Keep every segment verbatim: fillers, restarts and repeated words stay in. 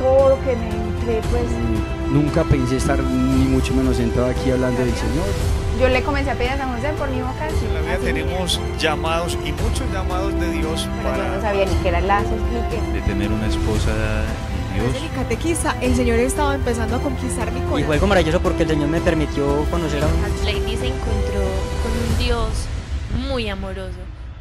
todo lo que me entré, pues... Nunca pensé estar ni mucho menos sentado aquí hablando del Señor. Yo le comencé a pedir a San José por mi vocación. En la vida tenemos llamados y muchos llamados de Dios Pero para... yo no sabía ni qué eran lazos, ni qué. De tener una esposa de Dios. Desde mi catequista, el Señor estaba empezando a conquistar mi corazón. Y fue algo maravilloso porque el Señor me permitió conocer a un... Lady se encontró con un Dios muy amoroso.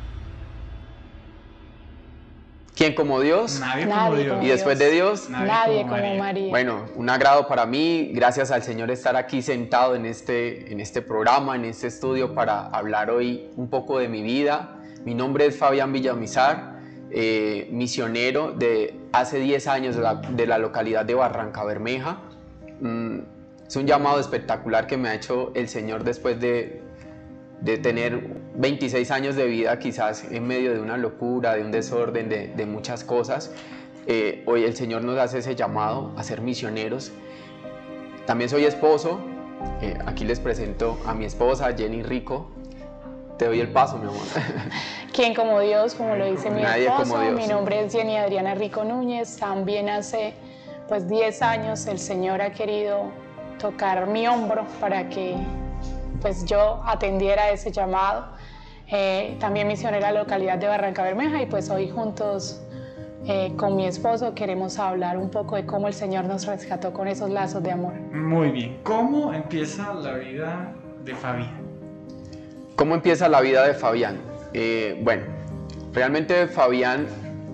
¿Quién como Dios? Nadie, Nadie como Dios. como ¿Y después de Dios? Nadie, Nadie como como María. María. Bueno, un agrado para mí, gracias al Señor, estar aquí sentado en este, en este programa, en este estudio, para hablar hoy un poco de mi vida. Mi nombre es Fabián Villamizar, eh, misionero de hace diez años de la, de la localidad de Barrancabermeja. Mm, es un llamado espectacular que me ha hecho el Señor después de, de tener veintiséis años de vida, quizás en medio de una locura, de un desorden, de, de muchas cosas. Eh, hoy el Señor nos hace ese llamado a ser misioneros. También soy esposo. Eh, aquí les presento a mi esposa, Jenny Rico. Te doy el paso, mi amor. ¿Quién como Dios? Como lo dice mi Nadie esposo. como Dios. Mi nombre es Jenny Adriana Rico Núñez. También hace pues diez años el Señor ha querido tocar mi hombro para que pues yo atendiera ese llamado. Eh, también misionera en la localidad de Barrancabermeja, y pues hoy juntos eh, con mi esposo queremos hablar un poco de cómo el Señor nos rescató con esos lazos de amor. Muy bien. ¿Cómo empieza la vida de Fabián? ¿Cómo empieza la vida de Fabián? Eh, bueno, realmente Fabián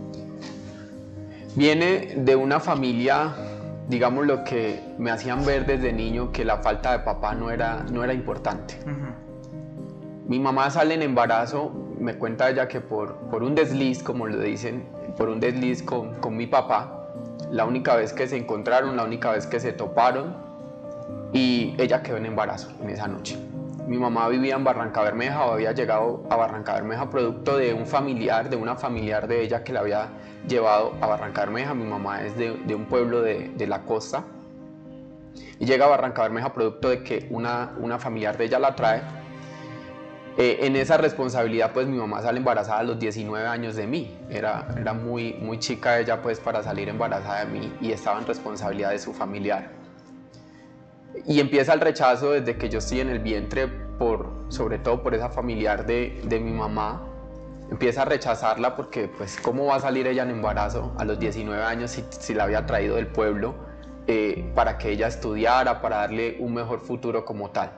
viene de una familia, digamos, lo que me hacían ver desde niño, que la falta de papá no era, no era importante. Uh-huh. Mi mamá sale en embarazo, me cuenta ella que por, por un desliz, como lo dicen, por un desliz con, con mi papá, la única vez que se encontraron, la única vez que se toparon, y ella quedó en embarazo en esa noche. Mi mamá vivía en Barrancabermeja, o había llegado a Barrancabermeja producto de un familiar, de una familiar de ella que la había llevado a Barrancabermeja. Mi mamá es de, de un pueblo de, de la costa, y llega a Barrancabermeja producto de que una, una familiar de ella la trae. Eh, en esa responsabilidad, pues mi mamá sale embarazada a los diecinueve años de mí. Era, era muy, muy chica ella, pues, para salir embarazada de mí, y estaba en responsabilidad de su familiar. Y empieza el rechazo desde que yo estoy en el vientre, por, sobre todo por esa familiar de, de mi mamá. Empieza a rechazarla porque, pues, ¿cómo va a salir ella en embarazo a los diecinueve años si, si la había traído del pueblo eh, para que ella estudiara, para darle un mejor futuro como tal?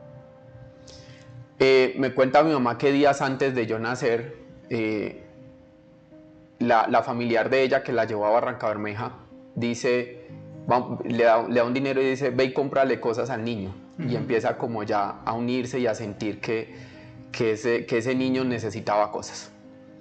Eh, me cuenta mi mamá que días antes de yo nacer, eh, la, la familiar de ella que la llevó a Barrancabermeja dice, va, le, da, le da un dinero y dice, ve y cómprale cosas al niño. Uh-huh. Y empieza como ya a unirse y a sentir que, que, ese, que ese niño necesitaba cosas.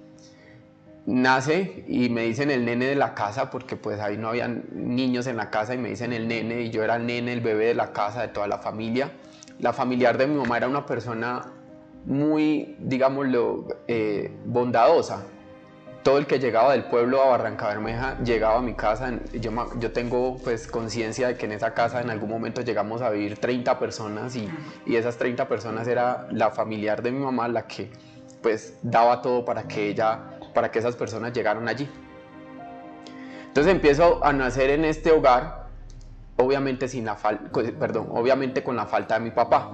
Nace y me dicen el nene de la casa, porque pues ahí no había niños en la casa, y me dicen el nene, y yo era el nene, el bebé de la casa, de toda la familia. La familiar de mi mamá era una persona muy, digámoslo, eh, bondadosa. Todo el que llegaba del pueblo a Barrancabermeja llegaba a mi casa. Yo, yo tengo pues conciencia de que en esa casa en algún momento llegamos a vivir treinta personas, y, y esas treinta personas era la familiar de mi mamá la que pues daba todo para que ella, para que esas personas llegaran allí. Entonces empiezo a nacer en este hogar, obviamente sin la fal- perdón, obviamente con la falta de mi papá.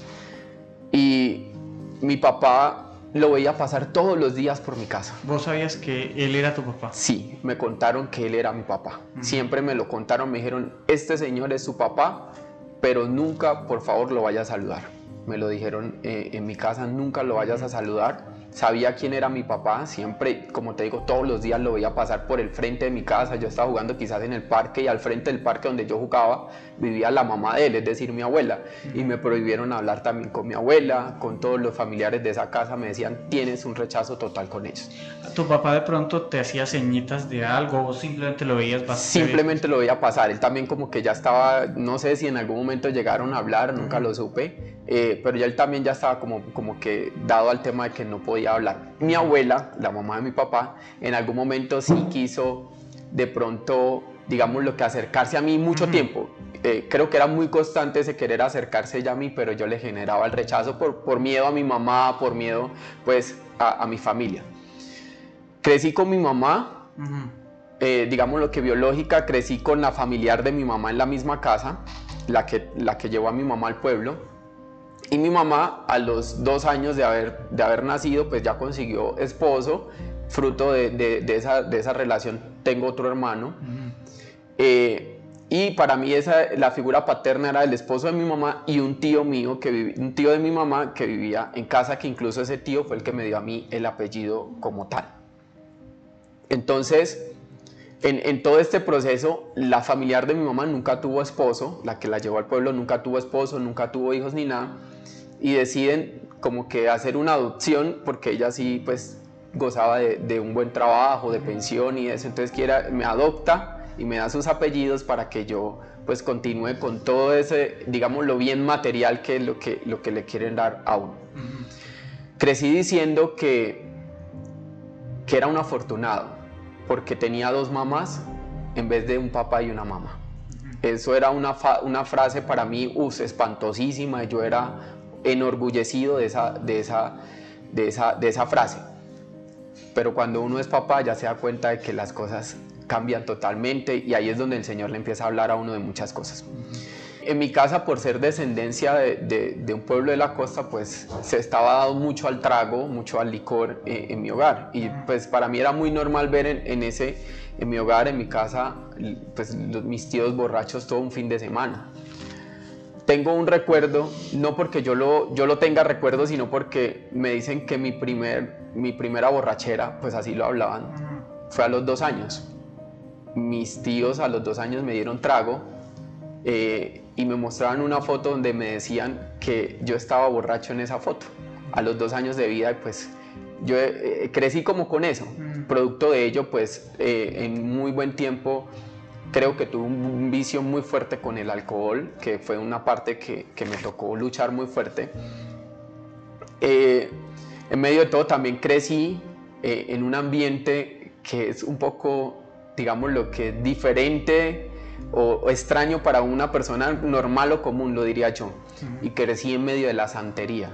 Y mi papá lo veía pasar todos los días por mi casa. ¿Vos sabías que él era tu papá? Sí, me contaron que él era mi papá. Uh-huh. Siempre me lo contaron, me dijeron, este señor es su papá, pero nunca, por favor, lo vaya a saludar. Me lo dijeron eh, en mi casa, nunca lo vayas a saludar. Sabía quién era mi papá, siempre, como te digo, todos los días lo veía pasar por el frente de mi casa. Yo estaba jugando quizás en el parque, y al frente del parque donde yo jugaba vivía la mamá de él, es decir, mi abuela. Y me prohibieron hablar también con mi abuela, con todos los familiares de esa casa. Me decían, tienes un rechazo total con ellos. ¿Tu papá de pronto te hacía señitas de algo, o simplemente lo veías pasar? Simplemente lo veía pasar. Él también como que ya estaba, no sé si en algún momento llegaron a hablar, nunca uh-huh. lo supe, eh, pero ya él también ya estaba como, como que dado al tema de que no podía hablar. Mi abuela, la mamá de mi papá, en algún momento sí quiso de pronto, digamos, lo que acercarse a mí mucho uh-huh. tiempo. Eh, creo que era muy constante ese querer acercarse ella a mí, pero yo le generaba el rechazo por, por miedo a mi mamá, por miedo pues a, a mi familia. Crecí con mi mamá, uh-huh. eh, digamos lo que biológica, crecí con la familiar de mi mamá en la misma casa, la que, la que llevó a mi mamá al pueblo. Y mi mamá, a los dos años de haber, de haber nacido, pues ya consiguió esposo, fruto de, de, de, esa, de esa relación. Tengo otro hermano. Uh-huh. eh, y para mí esa, la figura paterna era el esposo de mi mamá y un tío mío, que vivi, un tío de mi mamá que vivía en casa, que incluso ese tío fue el que me dio a mí el apellido como tal. Entonces, en, en todo este proceso, la familiar de mi mamá nunca tuvo esposo, la que la llevó al pueblo nunca tuvo esposo, nunca tuvo hijos ni nada, y deciden como que hacer una adopción, porque ella sí pues gozaba de, de un buen trabajo, de pensión y eso, entonces quiera, me adopta y me da sus apellidos para que yo pues continúe con todo ese, digamos, lo bien material que es lo que, lo que le quieren dar a uno. Uh-huh. Crecí diciendo que, que era un afortunado, porque tenía dos mamás en vez de un papá y una mamá. Uh-huh. Eso era una, fa, una frase para mí, uf, espantosísima, y yo era enorgullecido de esa, de, esa, de, esa, de esa frase. Pero cuando uno es papá ya se da cuenta de que las cosas cambian totalmente, y ahí es donde el Señor le empieza a hablar a uno de muchas cosas. Uh-huh. En mi casa, por ser descendencia de, de, de un pueblo de la costa, pues se estaba dando mucho al trago, mucho al licor eh, en mi hogar, y pues para mí era muy normal ver en, en, ese, en mi hogar, en mi casa, pues los, mis tíos borrachos todo un fin de semana. Tengo un recuerdo, no porque yo lo, yo lo tenga recuerdo, sino porque me dicen que mi, primer, mi primera borrachera, pues así lo hablaban, fue a los dos años. Mis tíos a los dos años me dieron trago eh, y me mostraban una foto donde me decían que yo estaba borracho en esa foto, a los dos años de vida, y pues yo eh, crecí como con eso. Producto de ello, pues eh, en muy buen tiempo creo que tuve un, un vicio muy fuerte con el alcohol, que fue una parte que, que me tocó luchar muy fuerte. Eh, en medio de todo también crecí eh, en un ambiente que es un poco, digamos, lo que es diferente o, o extraño para una persona normal o común, lo diría yo. Uh-huh. Y crecí en medio de la santería.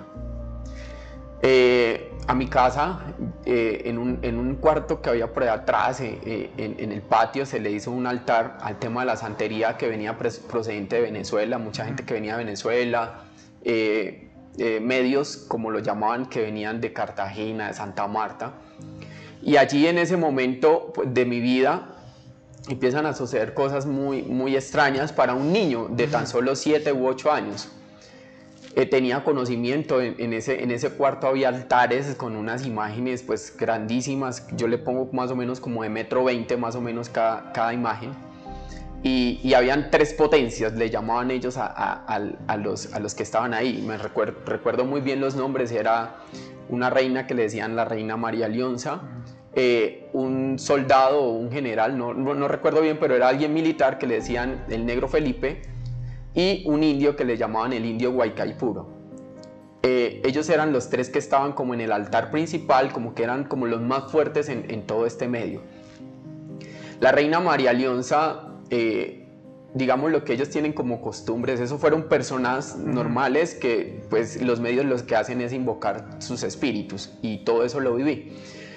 Eh, a mi casa, eh, en, un, en un cuarto que había por allá atrás, eh, en, en el patio, se le hizo un altar al tema de la santería que venía procedente de Venezuela, mucha gente que venía de Venezuela, eh, eh, medios, como lo llamaban, que venían de Cartagena, de Santa Marta. Y allí, en ese momento de mi vida, empiezan a suceder cosas muy, muy extrañas para un niño de tan solo siete u ocho años. Eh, tenía conocimiento, en, en, ese, en ese cuarto había altares con unas imágenes pues grandísimas, yo le pongo más o menos como de metro veinte más o menos cada, cada imagen, y, y habían tres potencias, le llamaban ellos a, a, a, a, los, a los que estaban ahí. Me recuerdo, recuerdo muy bien los nombres, era una reina que le decían la reina María Leonza, eh, un soldado o un general, no, no, no recuerdo bien, pero era alguien militar que le decían el negro Felipe, y un indio que le llamaban el indio Guaycaipuro. Eh, ellos eran los tres que estaban como en el altar principal, como que eran como los más fuertes en, en todo este medio. La reina María Leonza, eh, digamos lo que ellos tienen como costumbres, eso fueron personas normales que pues los medios los que hacen es invocar sus espíritus, y todo eso lo viví.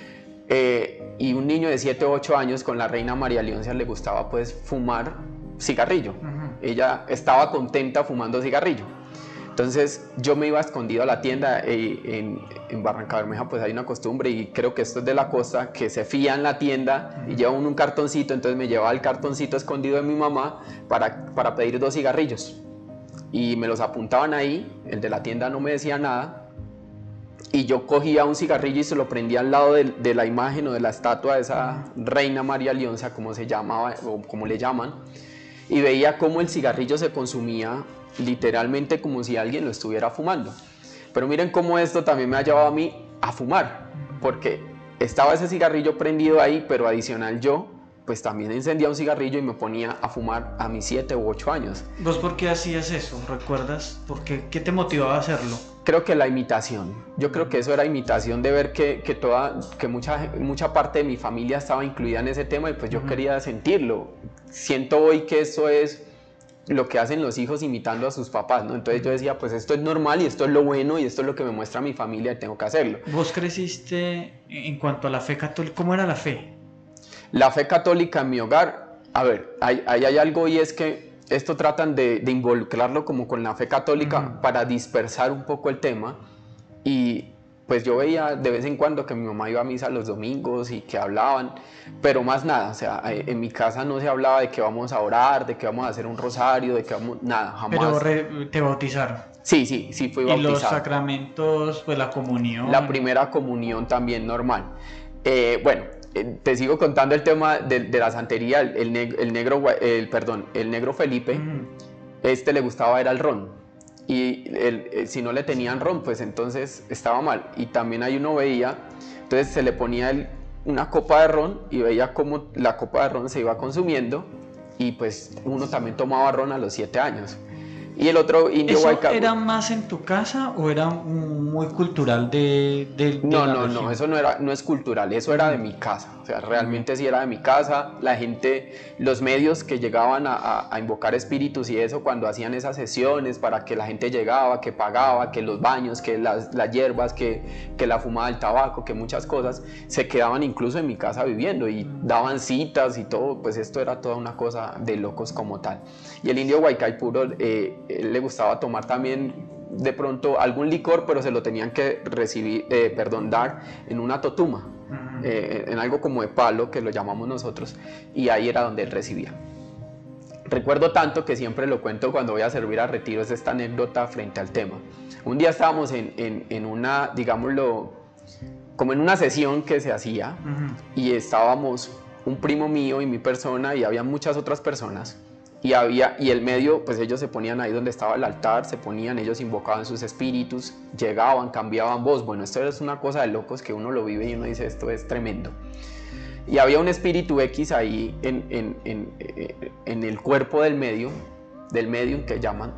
Eh, y un niño de siete u ocho años, con la reina María Leonza le gustaba pues fumar cigarrillo. Uh-huh. Ella estaba contenta fumando cigarrillo. Entonces yo me iba escondido a la tienda, eh, en, en Barranca Bermeja pues hay una costumbre, y creo que esto es de la costa, que se fía en la tienda y lleva uno un cartoncito, entonces me llevaba el cartoncito escondido de mi mamá para, para pedir dos cigarrillos, y me los apuntaban ahí, el de la tienda no me decía nada, y yo cogía un cigarrillo y se lo prendía al lado de, de la imagen o de la estatua de esa reina María Leonza, como se llamaba o como le llaman, y veía cómo el cigarrillo se consumía literalmente como si alguien lo estuviera fumando. Pero miren cómo esto también me ha llevado a mí a fumar, porque estaba ese cigarrillo prendido ahí, pero adicional yo pues también encendía un cigarrillo y me ponía a fumar a mis siete u ocho años. ¿Vos por qué hacías eso? ¿Recuerdas? ¿Por qué? ¿Qué te motivaba a hacerlo? Creo que la imitación. Yo creo que eso era imitación, de ver que, que, toda, que mucha, mucha parte de mi familia estaba incluida en ese tema, y pues yo uh-huh. quería sentirlo. Siento hoy que eso es lo que hacen los hijos imitando a sus papás, ¿no? Entonces yo decía, pues esto es normal y esto es lo bueno y esto es lo que me muestra mi familia y tengo que hacerlo. ¿Vos creciste en cuanto a la fe católica? ¿Cómo era la fe? La fe católica en mi hogar, a ver, ahí hay, hay algo y es que esto tratan de, de involucrarlo como con la fe católica uh-huh. para dispersar un poco el tema, y pues yo veía de vez en cuando que mi mamá iba a misa los domingos y que hablaban, pero más nada, o sea, en mi casa no se hablaba de que vamos a orar, de que vamos a hacer un rosario, de que vamos, nada, jamás. Pero re, te bautizaron. Sí, sí, sí fui bautizado. ¿Y los sacramentos, pues la comunión? La primera comunión también normal. Eh, bueno, eh, te sigo contando el tema de, de la santería. El, el, neg el negro, el, perdón, el negro Felipe, mm. este le gustaba era el ron. Y el, el, si no le tenían ron, pues entonces estaba mal. Y también ahí uno veía, entonces se le ponía el, una copa de ron y veía cómo la copa de ron se iba consumiendo, y pues uno también tomaba ron a los siete años. Y el otro indio ¿Eso Huayca, era más en tu casa o era muy cultural de, de, de no, la no, región? no, eso no era, no es cultural, eso era de mi casa, o sea, realmente sí era de mi casa. La gente, los medios que llegaban a, a, a invocar espíritus y eso, cuando hacían esas sesiones para que la gente llegaba, que pagaba, que los baños, que las, las hierbas, que, que la fumada del tabaco, que muchas cosas, se quedaban incluso en mi casa viviendo y daban citas y todo, pues esto era toda una cosa de locos como tal. Y el indio Huaycaipuro, eh, él le gustaba tomar también de pronto algún licor, pero se lo tenían que recibir, eh, perdón, dar en una totuma, uh-huh. eh, en algo como de palo, que lo llamamos nosotros, y ahí era donde él recibía. Recuerdo tanto que siempre lo cuento cuando voy a servir a retiros, esta anécdota frente al tema. Un día estábamos en, en, en una, digámoslo, como en una sesión que se hacía, uh-huh. y estábamos un primo mío y mi persona, y había muchas otras personas. Y, había, y el medio, pues ellos se ponían ahí donde estaba el altar, se ponían, ellos invocaban sus espíritus, llegaban, cambiaban voz. Bueno, esto es una cosa de locos que uno lo vive y uno dice, esto es tremendo. Y había un espíritu X ahí en, en, en, en el cuerpo del medio, del medium que llaman.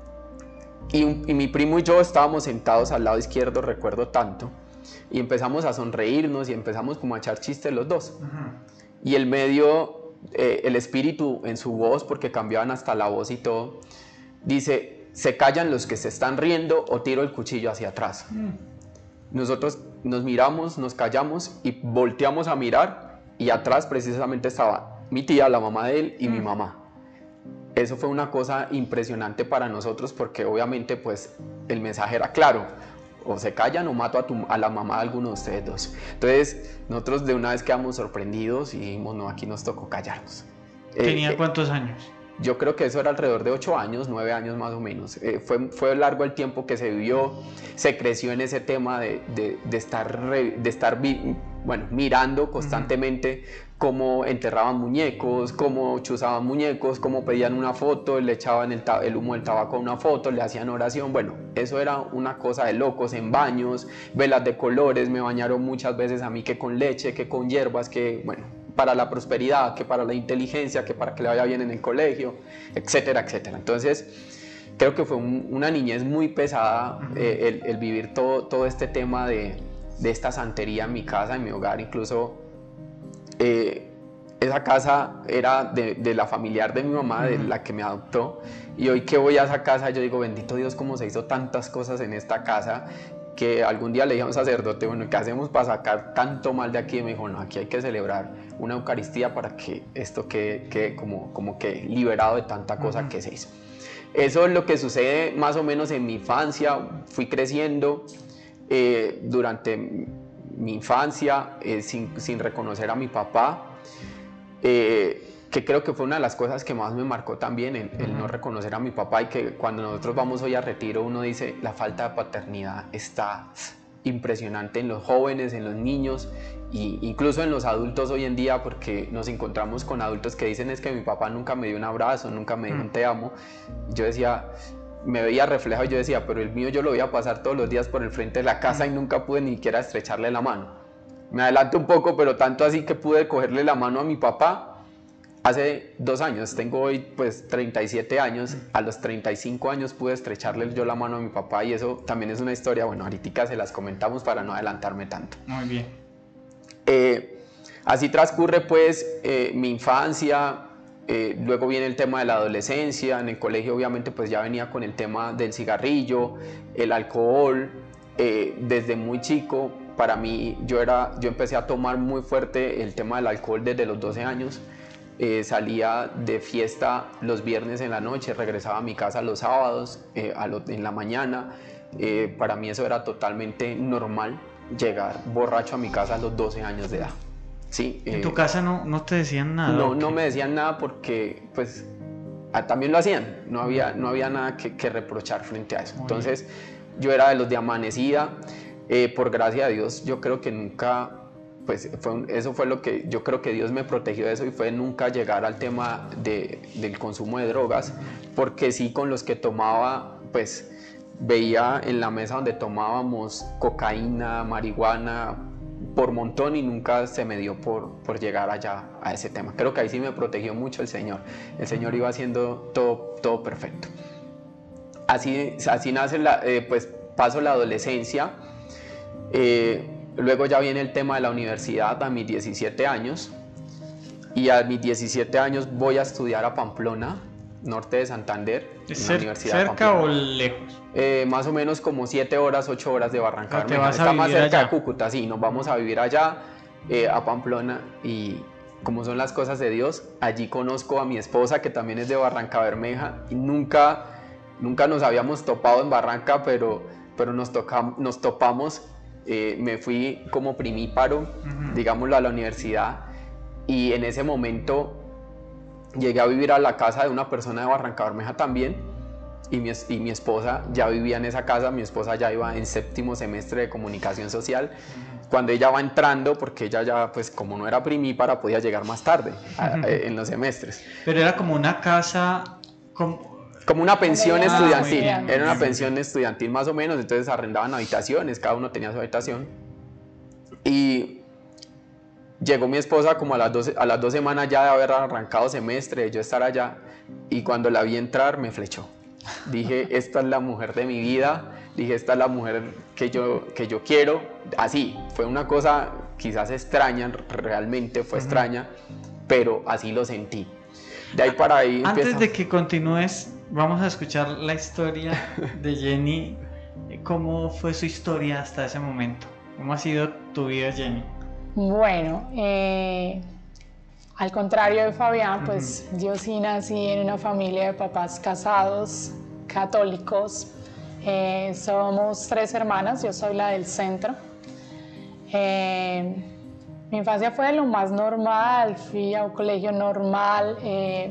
Y, un, y mi primo y yo estábamos sentados al lado izquierdo, recuerdo tanto, y empezamos a sonreírnos y empezamos como a echar chistes los dos. Uh-huh. Y el medio... Eh, el espíritu en su voz, porque cambiaban hasta la voz y todo, dice, se callan los que se están riendo o tiro el cuchillo hacia atrás. Mm. Nosotros nos miramos, nos callamos y volteamos a mirar, y atrás precisamente estaba mi tía, la mamá de él, y mm. mi mamá. Eso fue una cosa impresionante para nosotros, porque obviamente pues el mensaje era claro: o se callan o mato a, tu, a la mamá de alguno de ustedes dos. Entonces nosotros de una vez quedamos sorprendidos y dijimos, no, aquí nos tocó callarnos. ¿Tenía eh, cuántos años? Yo creo que eso era alrededor de ocho años, nueve años más o menos. Eh, fue, fue largo el tiempo que se vivió, se creció en ese tema de, de, de estar, re, de estar vi, bueno, mirando constantemente uh-huh. cómo enterraban muñecos, cómo chuzaban muñecos, cómo pedían una foto, le echaban el, el humo del tabaco a una foto, le hacían oración. Bueno, eso era una cosa de locos, en baños, velas de colores, me bañaron muchas veces a mí, que con leche, que con hierbas, que bueno, para la prosperidad, que para la inteligencia, que para que le vaya bien en el colegio, etcétera, etcétera. Entonces, creo que fue un, una niñez muy pesada, eh, el, el vivir todo, todo este tema de, de esta santería en mi casa, en mi hogar. Incluso eh, esa casa era de, de la familiar de mi mamá, de la que me adoptó, y hoy que voy a esa casa yo digo, bendito Dios, cómo se hizo tantas cosas en esta casa, que algún día le dije a un sacerdote, bueno, ¿qué hacemos para sacar tanto mal de aquí? Y me dijo, no, aquí hay que celebrar una Eucaristía para que esto quede, quede como, como que liberado de tanta cosa uh-huh. que se hizo. Eso es lo que sucede más o menos en mi infancia. Fui creciendo eh, durante mi infancia eh, sin, sin reconocer a mi papá, eh, que creo que fue una de las cosas que más me marcó también, el, el no reconocer a mi papá, y que cuando nosotros vamos hoy a retiro uno dice, la falta de paternidad está impresionante en los jóvenes, en los niños, e incluso en los adultos hoy en día, porque nos encontramos con adultos que dicen, es que mi papá nunca me dio un abrazo, nunca me dijo un te amo. Yo decía, me veía reflejado y yo decía, pero el mío yo lo veía pasar todos los días por el frente de la casa y nunca pude ni siquiera estrecharle la mano. Me adelanto un poco, pero tanto así que pude cogerle la mano a mi papá hace dos años. Tengo hoy pues treinta y siete años, a los treinta y cinco años pude estrecharle yo la mano a mi papá, y eso también es una historia, bueno, ahorita se las comentamos para no adelantarme tanto. Muy bien. Eh, así transcurre pues eh, mi infancia, eh, luego viene el tema de la adolescencia. En el colegio obviamente pues ya venía con el tema del cigarrillo, el alcohol, eh, desde muy chico para mí, yo, era, yo empecé a tomar muy fuerte el tema del alcohol desde los doce años. Eh, salía de fiesta los viernes en la noche, regresaba a mi casa los sábados eh, a lo, en la mañana. Eh, para mí eso era totalmente normal, llegar borracho a mi casa a los doce años de edad. Sí, ¿En eh, tu casa no, no te decían nada? no, no me decían nada porque pues ah, también lo hacían, no había, no había nada que, que reprochar frente a eso. Entonces yo era de los de amanecida, eh, por gracia de Dios yo creo que nunca, pues fue un, eso fue lo que yo creo que Dios me protegió de eso, y fue nunca llegar al tema de, del consumo de drogas, porque sí, con los que tomaba, pues veía en la mesa donde tomábamos cocaína, marihuana, por montón, y nunca se me dio por, por llegar allá a ese tema. Creo que ahí sí me protegió mucho el Señor. El Señor iba haciendo todo, todo perfecto. Así, así nace, la, eh, pues paso la adolescencia. Eh, luego ya viene el tema de la universidad a mis diecisiete años. Y a mis diecisiete años voy a estudiar a Pamplona, norte de Santander. ¿Es en la cer Universidad cerca o lejos? Eh, más o menos como siete horas, ocho horas de Barranca ¿Te vas a Está más vivir cerca allá? de Cúcuta, sí, nos vamos a vivir allá, eh, a Pamplona, y como son las cosas de Dios, allí conozco a mi esposa, que también es de Barranca Bermeja, y nunca, nunca nos habíamos topado en Barranca, pero, pero nos, toca, nos topamos. Eh, me fui como primíparo, uh-huh. digámoslo, a la universidad, y en ese momento llegué a vivir a la casa de una persona de Barranca Bermeja también. Y mi, y mi esposa ya vivía en esa casa. Mi esposa ya iba en séptimo semestre de comunicación social. Cuando ella va entrando, porque ella ya, pues como no era primípara, podía llegar más tarde a, a, en los semestres. Pero era como una casa... Como, como una pensión ah, estudiantil. Era una pensión estudiantil más o menos. Entonces arrendaban habitaciones, cada uno tenía su habitación. Y llegó mi esposa como a las, doce, a las dos semanas ya de haber arrancado semestre, de yo estar allá. Y cuando la vi entrar, me flechó. Dije, esta es la mujer de mi vida. Dije, esta es la mujer que yo, que yo quiero. Así, fue una cosa quizás extraña, realmente fue uh-huh. extraña, pero así lo sentí. De ahí para ahí Antes empieza... de que continúes, vamos a escuchar la historia de Jenny. ¿Cómo fue su historia hasta ese momento? ¿Cómo ha sido tu vida, Jenny? Bueno, eh... al contrario de Fabián, pues uh-huh. yo sí nací en una familia de papás casados, católicos. Eh, somos tres hermanas, yo soy la del centro. Eh, mi infancia fue lo más normal, fui a un colegio normal, eh,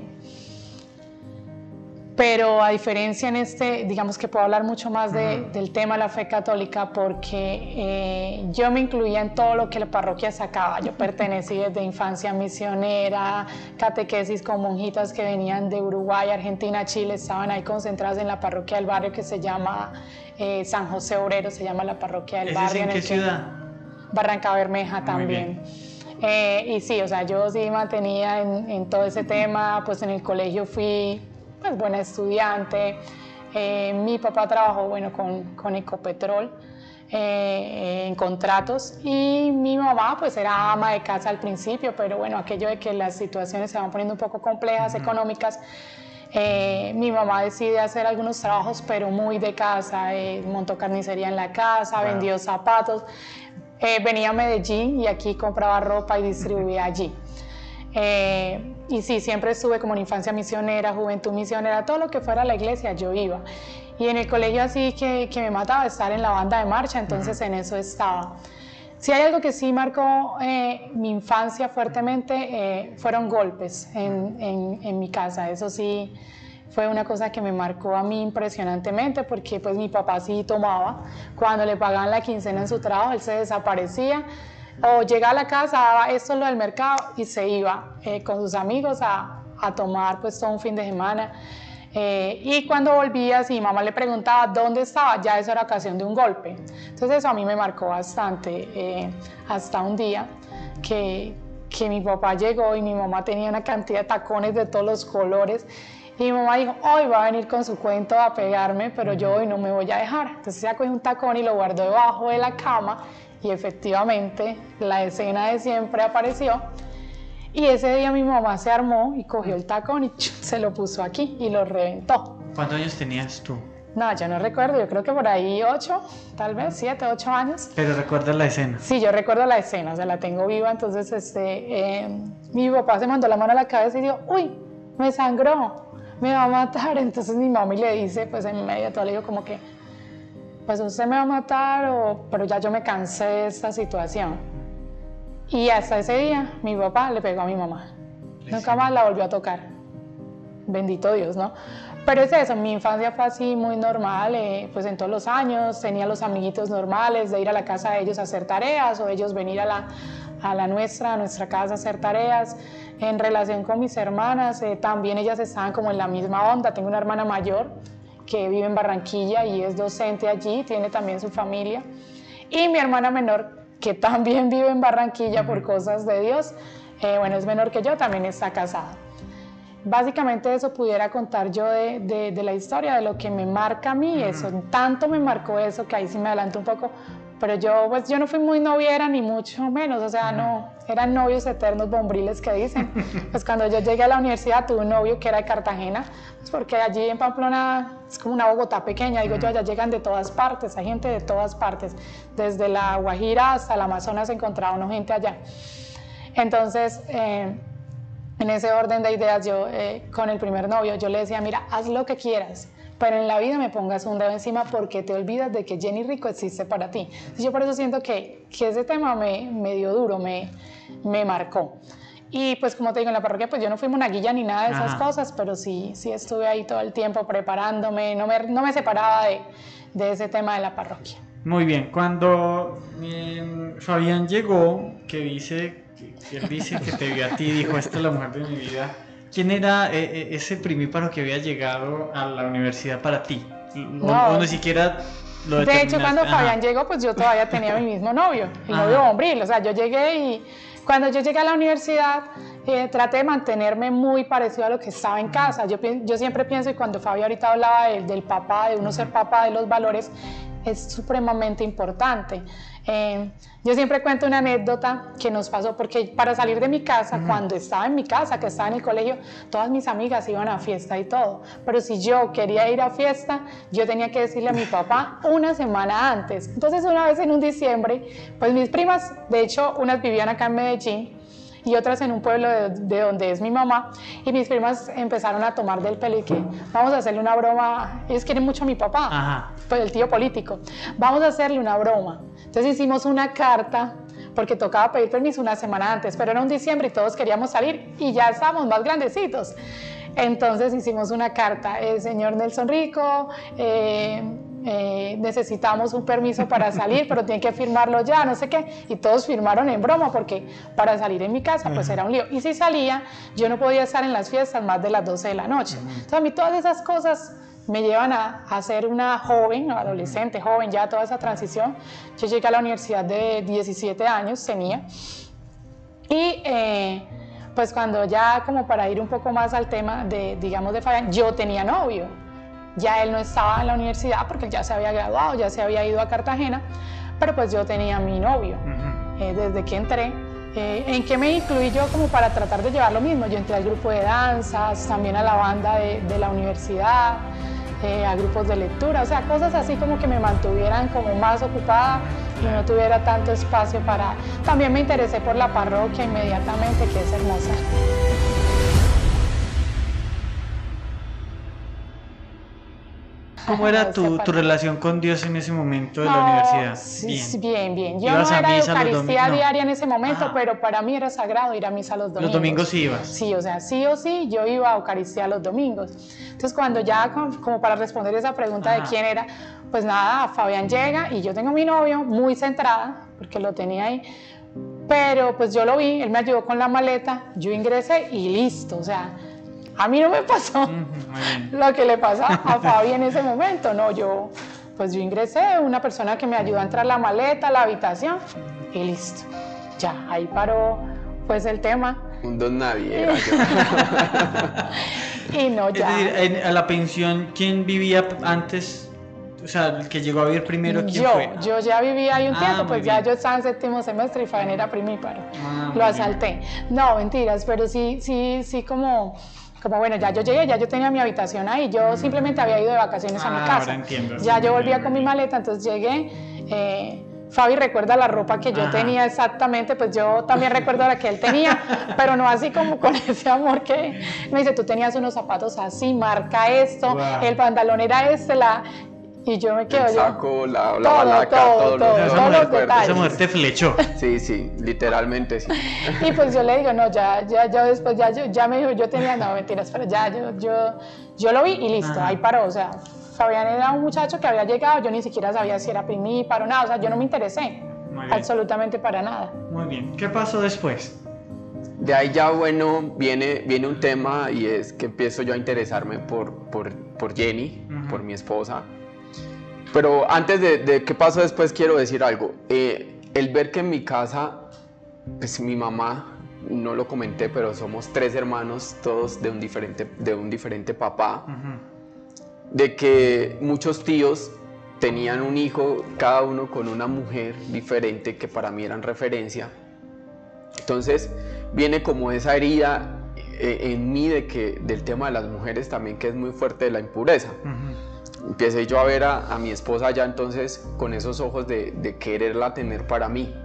pero a diferencia en este, digamos que puedo hablar mucho más de, uh-huh. del tema de la fe católica, porque eh, yo me incluía en todo lo que la parroquia sacaba. Yo pertenecí desde infancia misionera, catequesis con monjitas que venían de Uruguay, Argentina, Chile, estaban ahí concentradas en la parroquia del barrio que se llama eh, San José Obrero, se llama la parroquia del barrio. ¿En en qué el ciudad? Que, Barranca Bermeja también. Eh, y sí, o sea, yo sí me mantenía en, en todo ese tema. Pues en el colegio fui pues buena estudiante. Eh, mi papá trabajó bueno, con, con Ecopetrol eh, en contratos, y mi mamá pues era ama de casa al principio, pero bueno, aquello de que las situaciones se van poniendo un poco complejas, uh-huh. económicas, eh, mi mamá decide hacer algunos trabajos, pero muy de casa. Eh, montó carnicería en la casa, wow. vendió zapatos, eh, venía a Medellín y aquí compraba ropa y distribuía allí. Eh, y sí, siempre estuve como en infancia misionera, juventud misionera, todo lo que fuera la iglesia yo iba. Y en el colegio así que, que me mataba estar en la banda de marcha, entonces uh-huh. en eso estaba. Si hay algo que sí marcó eh, mi infancia fuertemente, eh, fueron golpes en, en, en mi casa. Eso sí fue una cosa que me marcó a mí impresionantemente, porque pues mi papá sí tomaba. Cuando le pagaban la quincena en su trabajo, él se desaparecía. O llegaba a la casa, daba esto lo del mercado y se iba eh, con sus amigos a, a tomar pues todo un fin de semana. Eh, y cuando volvía, si mi mamá le preguntaba dónde estaba, ya eso era ocasión de un golpe. Entonces eso a mí me marcó bastante, eh, hasta un día que, que mi papá llegó y mi mamá tenía una cantidad de tacones de todos los colores. Y mi mamá dijo, hoy va a venir con su cuento a pegarme, pero yo hoy no me voy a dejar. Entonces ella cogió un tacón y lo guardó debajo de la cama. Y efectivamente, la escena de siempre apareció. Y ese día mi mamá se armó y cogió el tacón y ¡chum! Se lo puso aquí y lo reventó. ¿Cuántos años tenías tú? No, yo no recuerdo, yo creo que por ahí ocho, tal vez siete, ocho años. Pero recuerdas la escena. Sí, yo recuerdo la escena, o sea, la tengo viva, entonces este, eh, mi papá se mandó la mano a la cabeza y dijo, uy, me sangró, me va a matar. Entonces mi mami le dice, pues en medio de todo le digo como que, pues usted me va a matar, o, pero ya yo me cansé de esta situación. Y hasta ese día mi papá le pegó a mi mamá, nunca más la volvió a tocar, bendito Dios, ¿no? Pero es eso, mi infancia fue así muy normal, eh, pues en todos los años tenía los amiguitos normales de ir a la casa de ellos a hacer tareas o ellos venir a la, a la nuestra, a nuestra casa a hacer tareas. En relación con mis hermanas, eh, también ellas estaban como en la misma onda. Tengo una hermana mayor que vive en Barranquilla y es docente allí, tiene también su familia. Y mi hermana menor, que también vive en Barranquilla por cosas de Dios, eh, bueno, es menor que yo, también está casada. Básicamente eso pudiera contar yo de, de, de la historia, de lo que me marca a mí, eso, tanto me marcó eso que ahí sí me adelanto un poco, pero yo pues yo no fui muy noviera ni mucho menos, o sea, no, eran novios eternos bombriles que dicen. Pues cuando yo llegué a la universidad tuve un novio que era de Cartagena, pues porque allí en Pamplona es como una Bogotá pequeña, digo yo, allá llegan de todas partes, hay gente de todas partes, desde la Guajira hasta el Amazonas encontraba uno gente allá. Entonces, eh, en ese orden de ideas, yo eh, con el primer novio, yo le decía, mira, haz lo que quieras, pero en la vida me pongas un dedo encima porque te olvidas de que Jenny Rico existe para ti. Entonces, yo por eso siento que, que ese tema me, me dio duro, me, me marcó. Y pues como te digo, en la parroquia pues yo no fui monaguilla ni nada de esas Ajá. cosas, pero sí, sí estuve ahí todo el tiempo preparándome, no me, no me separaba de, de ese tema de la parroquia. Muy bien, cuando eh, Fabián llegó, que dice... que él dice que te vio a ti y dijo, esta es la mujer de mi vida. ¿Quién era eh, ese primíparo que había llegado a la universidad para ti? O no, o ni siquiera lo determinaste. De hecho, cuando Ajá. Fabián llegó, pues yo todavía tenía mi mismo novio, el Ajá. novio bombril. O sea, yo llegué y cuando yo llegué a la universidad, eh, traté de mantenerme muy parecido a lo que estaba en casa. Yo, yo siempre pienso, y cuando Fabián ahorita hablaba del, del papá, de uno ser papá, de los valores, es supremamente importante. Eh, yo siempre cuento una anécdota que nos pasó, porque para salir de mi casa, uh-huh. cuando estaba en mi casa, que estaba en el colegio, todas mis amigas iban a fiesta y todo, pero si yo quería ir a fiesta, yo tenía que decirle a mi papá una semana antes. Entonces una vez en un diciembre, pues mis primas, de hecho unas vivían acá en Medellín y otras en un pueblo de, de donde es mi mamá, y mis primas empezaron a tomar del pelo y que vamos a hacerle una broma, ellos quieren mucho a mi papá, Ajá. pues el tío político, vamos a hacerle una broma. Entonces hicimos una carta, porque tocaba pedir permiso una semana antes, pero era un diciembre y todos queríamos salir y ya estábamos más grandecitos. Entonces hicimos una carta, el señor Nelson Rico, eh, eh, necesitamos un permiso para salir, pero tienen que firmarlo ya, no sé qué, y todos firmaron en broma, porque para salir en mi casa pues era un lío, y si salía, yo no podía estar en las fiestas más de las doce de la noche. Entonces a mí todas esas cosas me llevan a, a ser una joven, adolescente, joven, ya toda esa transición. Yo llegué a la universidad de diecisiete años, tenía, y eh, pues cuando ya, como para ir un poco más al tema de, digamos, de Fabián, yo tenía novio, ya él no estaba en la universidad porque ya se había graduado, ya se había ido a Cartagena, pero pues yo tenía mi novio, uh-huh. eh, desde que entré. Eh, ¿En qué me incluí yo como para tratar de llevar lo mismo? Yo entré al grupo de danzas, también a la banda de, de la universidad, eh, a grupos de lectura, o sea, cosas así como que me mantuvieran como más ocupada y no tuviera tanto espacio para... También me interesé por la parroquia inmediatamente, que es hermosa. ¿Cómo era tu, tu relación con Dios en ese momento de no, la universidad? Bien, bien. bien. Yo no era de Eucaristía no. diaria en ese momento, Ajá. pero para mí era sagrado ir a misa los domingos. ¿Los domingos sí ibas? Sí, o sea, sí o sí, yo iba a Eucaristía los domingos. Entonces, cuando ya, como para responder esa pregunta Ajá. de quién era, pues nada, Fabián llega y yo tengo a mi novio muy centrada, porque lo tenía ahí, pero pues yo lo vi, él me ayudó con la maleta, yo ingresé y listo, o sea... A mí no me pasó uh-huh, lo que le pasa a Fabi en ese momento, no, yo, pues yo ingresé, una persona que me ayudó a entrar la maleta, la habitación y listo, ya, ahí paró pues el tema. Un don nadie era yo. Y no, ya. Es decir, en, a la pensión, ¿quién vivía antes? O sea, el que llegó a vivir primero, ¿quién yo, fue? Yo ya vivía ahí un ah, tiempo, pues bien. ya yo estaba en séptimo semestre y Fabián era primíparo, ah, lo asalté. Bien. No, mentiras, pero sí, sí, sí como... como bueno, ya yo llegué, ya yo tenía mi habitación ahí, yo simplemente había ido de vacaciones Ah, a mi ahora casa. entiendo, ya sí, yo volvía ya con mi recuerdo. maleta, entonces llegué. Eh, Fabi recuerda la ropa que yo Ajá. tenía exactamente, pues yo también recuerdo la que él tenía, pero no así como con ese amor que me dice, tú tenías unos zapatos así, marca esto, Wow. el pantalón era este, la... y yo me quedo El yo... saco, la, la Todo, balaca, todo, todos todo, los, Esa todos todos los los mujer, detalles. esa mujer te flechó. Sí, sí, literalmente sí. Y pues yo le digo, no, ya, ya, ya después, ya, yo- ya me dijo, yo tenía, no, mentiras, pero ya, yo, yo, yo lo vi y listo, Ajá. ahí paró, o sea, Fabián era un muchacho que había llegado, yo ni siquiera sabía si era primíparo o nada, o sea, yo no me interesé, Muy bien. absolutamente para nada. Muy bien. ¿Qué pasó después? De ahí ya, bueno, viene, viene un tema y es que empiezo yo a interesarme por, por, por Jenny, Ujú. por mi esposa. Pero antes de, de qué pasó después, quiero decir algo. Eh, el ver que en mi casa, pues mi mamá, no lo comenté, pero somos tres hermanos, todos de un diferente, de un diferente papá, Ujú. de que muchos tíos tenían un hijo, cada uno con una mujer diferente que para mí eran referencia. Entonces viene como esa herida eh, en mí de que, del tema de las mujeres también, que es muy fuerte, de la impureza. Ujú. Empecé yo a ver a, a mi esposa ya entonces con esos ojos de, de quererla tener para mí.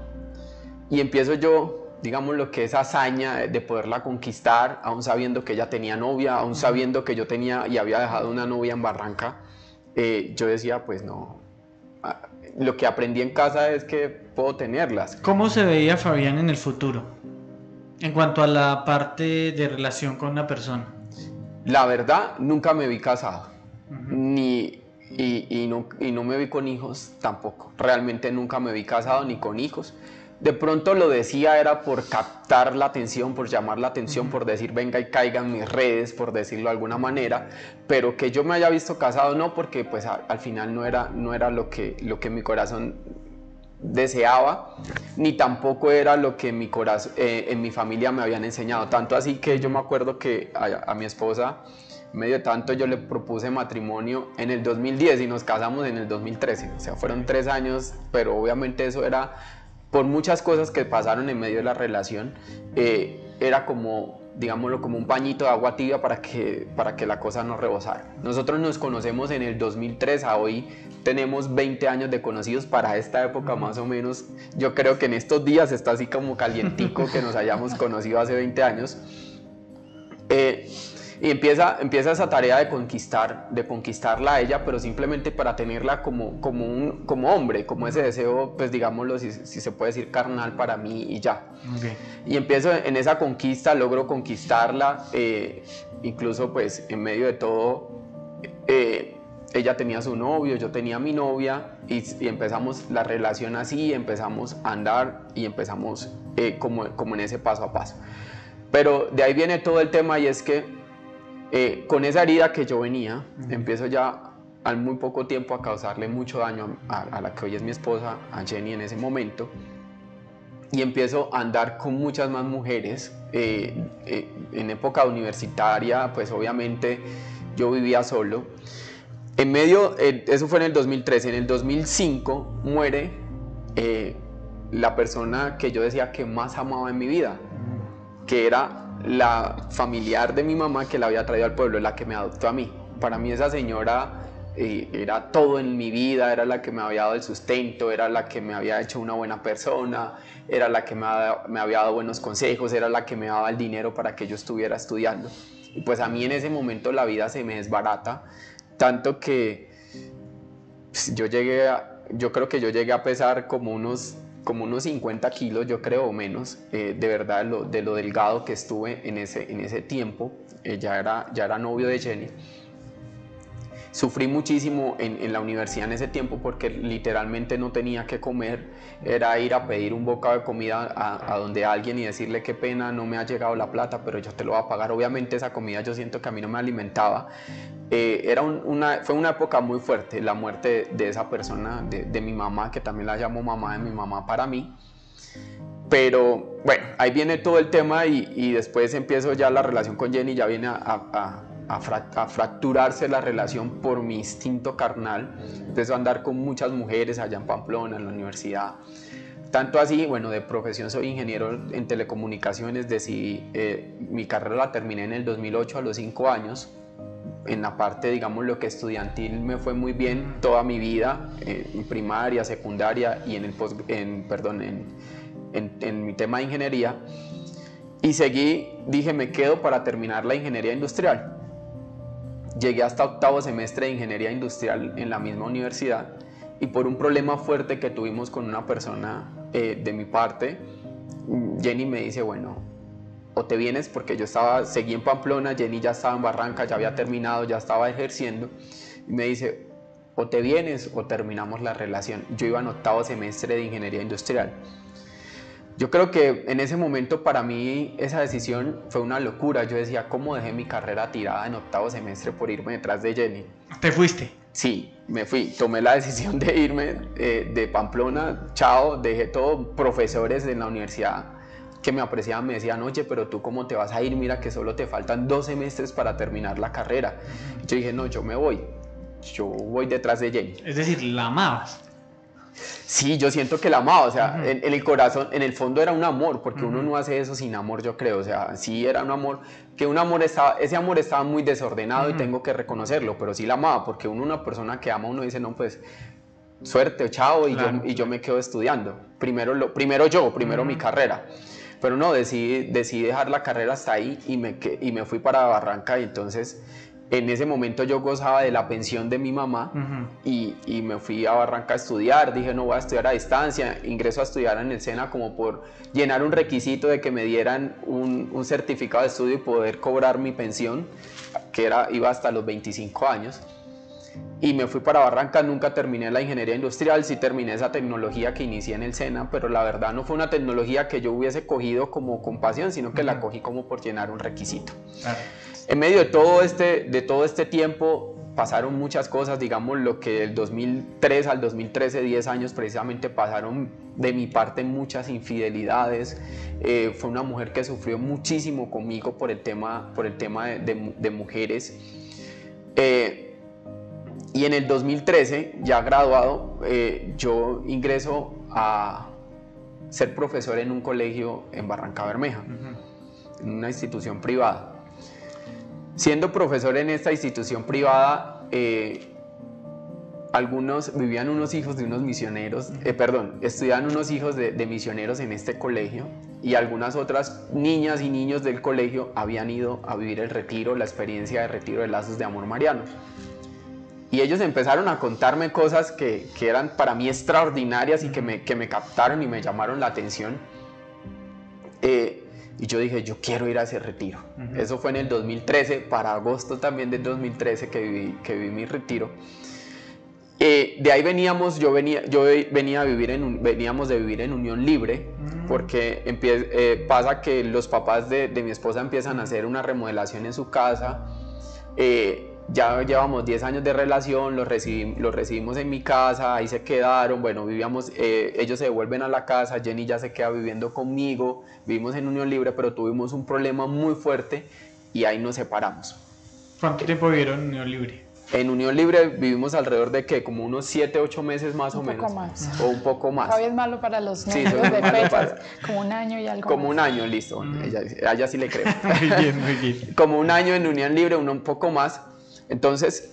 Y empiezo yo, digamos, lo que es hazaña de, de poderla conquistar, aún sabiendo que ella tenía novia, aún sabiendo que yo tenía y había dejado una novia en Barranca. Eh, yo decía, pues no, ah, lo que aprendí en casa es que puedo tenerlas. ¿Cómo se veía Fabián en el futuro? En cuanto a la parte de relación con una persona. La verdad, nunca me vi casado, Ujú. ni, y, y no, y no me vi con hijos tampoco. Realmente nunca me vi casado ni con hijos. De pronto lo decía era por captar la atención, por llamar la atención, Ujú. por decir venga y caiga en mis redes, por decirlo de alguna manera, pero que yo me haya visto casado no, porque pues a- al final no era, no era lo que, lo que mi corazón deseaba, ni tampoco era lo que en mi, corazón, eh, en mi familia me habían enseñado. Tanto así que yo me acuerdo que a, a mi esposa, medio de tanto, yo le propuse matrimonio en el dos mil diez y nos casamos en el dos mil trece. O sea, fueron tres años, pero obviamente eso era por muchas cosas que pasaron en medio de la relación. Eh, era como, digámoslo, como un pañito de agua tibia para que, para que la cosa no rebosara. Nosotros nos conocemos en el dos mil tres, a hoy tenemos veinte años de conocidos. Para esta época más o menos, yo creo que en estos días está así como calientico que nos hayamos conocido hace veinte años. Eh, y empieza, empieza esa tarea de conquistar, de conquistarla a ella, pero simplemente para tenerla como, como, un, como hombre, como ese deseo, pues digámoslo, si, si se puede decir carnal para mí y ya. Okay. Y empiezo en esa conquista, logro conquistarla, eh, incluso pues en medio de todo, eh, ella tenía su novio, yo tenía mi novia, y, y empezamos la relación así, empezamos a andar y empezamos eh, como, como en ese paso a paso. Pero de ahí viene todo el tema, y es que eh, con esa herida que yo venía, uh-huh. empiezo ya al muy poco tiempo a causarle mucho daño a, a la que hoy es mi esposa, a Jenny en ese momento, y empiezo a andar con muchas más mujeres. Eh, eh, en época universitaria, pues obviamente yo vivía solo. En medio, eh, eso fue en el dos mil trece, en el dos mil cinco muere eh, la persona que yo decía que más amaba en mi vida, que era la familiar de mi mamá que la había traído al pueblo, la que me adoptó a mí. Para mí esa señora eh, era todo en mi vida, era la que me había dado el sustento, era la que me había hecho una buena persona, era la que me, ha, me había dado buenos consejos, era la que me daba el dinero para que yo estuviera estudiando. Y pues a mí en ese momento la vida se me desbarata, tanto que pues, yo llegué a, yo creo que yo llegué a pesar como unos como unos cincuenta kilos, yo creo, o menos, eh, de verdad, de lo, de lo delgado que estuve en ese, en ese tiempo. Eh, ya, era, ya era novio de Jenny. Sufrí muchísimo en, en la universidad en ese tiempo porque literalmente no tenía que comer, era ir a pedir un bocado de comida a, a donde alguien y decirle qué pena, no me ha llegado la plata, pero yo te lo voy a pagar. Obviamente esa comida yo siento que a mí no me alimentaba. Eh, era un, una, fue una época muy fuerte, la muerte de, de esa persona, de, de mi mamá, que también la llamo mamá de mi mamá para mí. Pero bueno, ahí viene todo el tema y, y después empiezo ya la relación con Jenny, ya viene a, a, a, frac a fracturarse la relación por mi instinto carnal. Empiezo a andar con muchas mujeres allá en Pamplona, en la universidad. Tanto así, bueno, de profesión soy ingeniero en telecomunicaciones, decidí, eh, mi carrera la terminé en el dos mil ocho a los cinco años. En la parte, digamos, lo que estudiantil me fue muy bien toda mi vida, eh, en primaria, secundaria y en, el post, en, perdón, en, en, en mi tema de ingeniería. Y seguí, dije, me quedo para terminar la ingeniería industrial. Llegué hasta octavo semestre de ingeniería industrial en la misma universidad y por un problema fuerte que tuvimos con una persona eh, de mi parte, Jenny me dice, bueno, o te vienes, porque yo estaba, seguí en Pamplona, Jenny ya estaba en Barranca, ya había terminado, ya estaba ejerciendo, y me dice, o te vienes o terminamos la relación. Yo iba en octavo semestre de ingeniería industrial. Yo creo que en ese momento para mí esa decisión fue una locura. Yo decía, ¿cómo dejé mi carrera tirada en octavo semestre por irme detrás de Jenny? ¿Te fuiste? Sí, me fui. Tomé la decisión de irme eh, de Pamplona, chao, dejé todo. Profesores en la universidad que me apreciaban me decían, oye, pero tú cómo te vas a ir, mira que solo te faltan dos semestres para terminar la carrera. Yo dije, no, yo me voy, yo voy detrás de Jenny. Es decir, ¿la amabas? Sí, yo siento que la amaba, o sea, uh-huh. en, en el corazón, en el fondo era un amor, porque uh-huh. uno no hace eso sin amor, yo creo, o sea, sí era un amor, que un amor estaba, ese amor estaba muy desordenado uh-huh. y tengo que reconocerlo, pero sí la amaba, porque uno, una persona que ama, uno dice, no, pues, suerte, chao, y, claro. yo, y yo me quedo estudiando, primero, lo, primero yo, primero uh-huh. mi carrera. Pero no, decidí, decidí dejar la carrera hasta ahí y me, y me fui para Barranca y entonces en ese momento yo gozaba de la pensión de mi mamá uh-huh. y, y me fui a Barranca a estudiar, dije no voy a estudiar a distancia, ingreso a estudiar en el SENA como por llenar un requisito de que me dieran un, un certificado de estudio y poder cobrar mi pensión, que era, iba hasta los veinticinco años. Y me fui para Barranca, nunca terminé la ingeniería industrial, sí terminé esa tecnología que inicié en el SENA, pero la verdad no fue una tecnología que yo hubiese cogido como con pasión, sino que uh-huh. la cogí como por llenar un requisito. Uh-huh. En medio de todo, este, de todo este tiempo pasaron muchas cosas, digamos lo que del dos mil tres al dos mil trece, diez años precisamente, pasaron de mi parte muchas infidelidades. Eh, fue una mujer que sufrió muchísimo conmigo por el tema, por el tema de, de, de mujeres. Eh, Y en el dos mil trece, ya graduado, eh, yo ingreso a ser profesor en un colegio en Barranca Bermeja, uh-huh. en una institución privada. Siendo profesor en esta institución privada, eh, algunos vivían unos hijos de unos misioneros, eh, perdón, estudiaban unos hijos de, de misioneros en este colegio y algunas otras niñas y niños del colegio habían ido a vivir el retiro, la experiencia de retiro de Lazos de Amor Mariano. Y ellos empezaron a contarme cosas que, que eran para mí extraordinarias y que me, que me captaron y me llamaron la atención. Eh, y yo dije, yo quiero ir a ese retiro. Uh-huh. Eso fue en el dos mil trece, para agosto también del dos mil trece que viví, que viví mi retiro. Eh, de ahí veníamos, yo venía, yo venía a vivir en, veníamos de vivir en unión libre, uh-huh. porque empie, eh, pasa que los papás de, de mi esposa empiezan a hacer una remodelación en su casa. Eh, Ya llevamos diez años de relación, los, recibim, los recibimos en mi casa, ahí se quedaron, bueno, vivíamos, eh, ellos se devuelven a la casa, Jenny ya se queda viviendo conmigo, vivimos en unión libre, pero tuvimos un problema muy fuerte y ahí nos separamos. ¿Cuánto tiempo vivieron en unión libre? En unión libre vivimos alrededor de que como unos siete, ocho meses más o menos. Un poco más. O un poco más. Todavía es malo para los números sí, de fechas, para... como un año y algo Como más. un año, listo, mm. ella, a ella sí le creo. Muy bien, muy bien. Como un año en unión libre, uno un poco más. Entonces,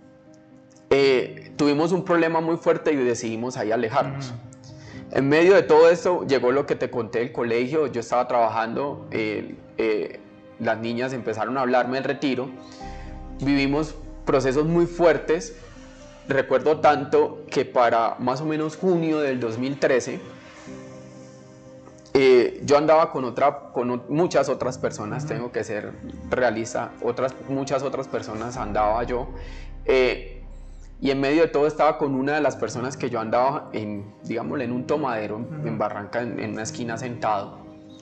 eh, tuvimos un problema muy fuerte y decidimos ahí alejarnos. Uh-huh. En medio de todo esto llegó lo que te conté del colegio, yo estaba trabajando, eh, eh, las niñas empezaron a hablarme del retiro, vivimos procesos muy fuertes, recuerdo tanto que para más o menos junio del dos mil trece, Eh, yo andaba con, otra, con muchas otras personas, uh-huh. tengo que ser realista, otras, muchas otras personas andaba yo, eh, y en medio de todo estaba con una de las personas que yo andaba, en, digámosle, en un tomadero, uh-huh. en Barranca, en, en una esquina sentado,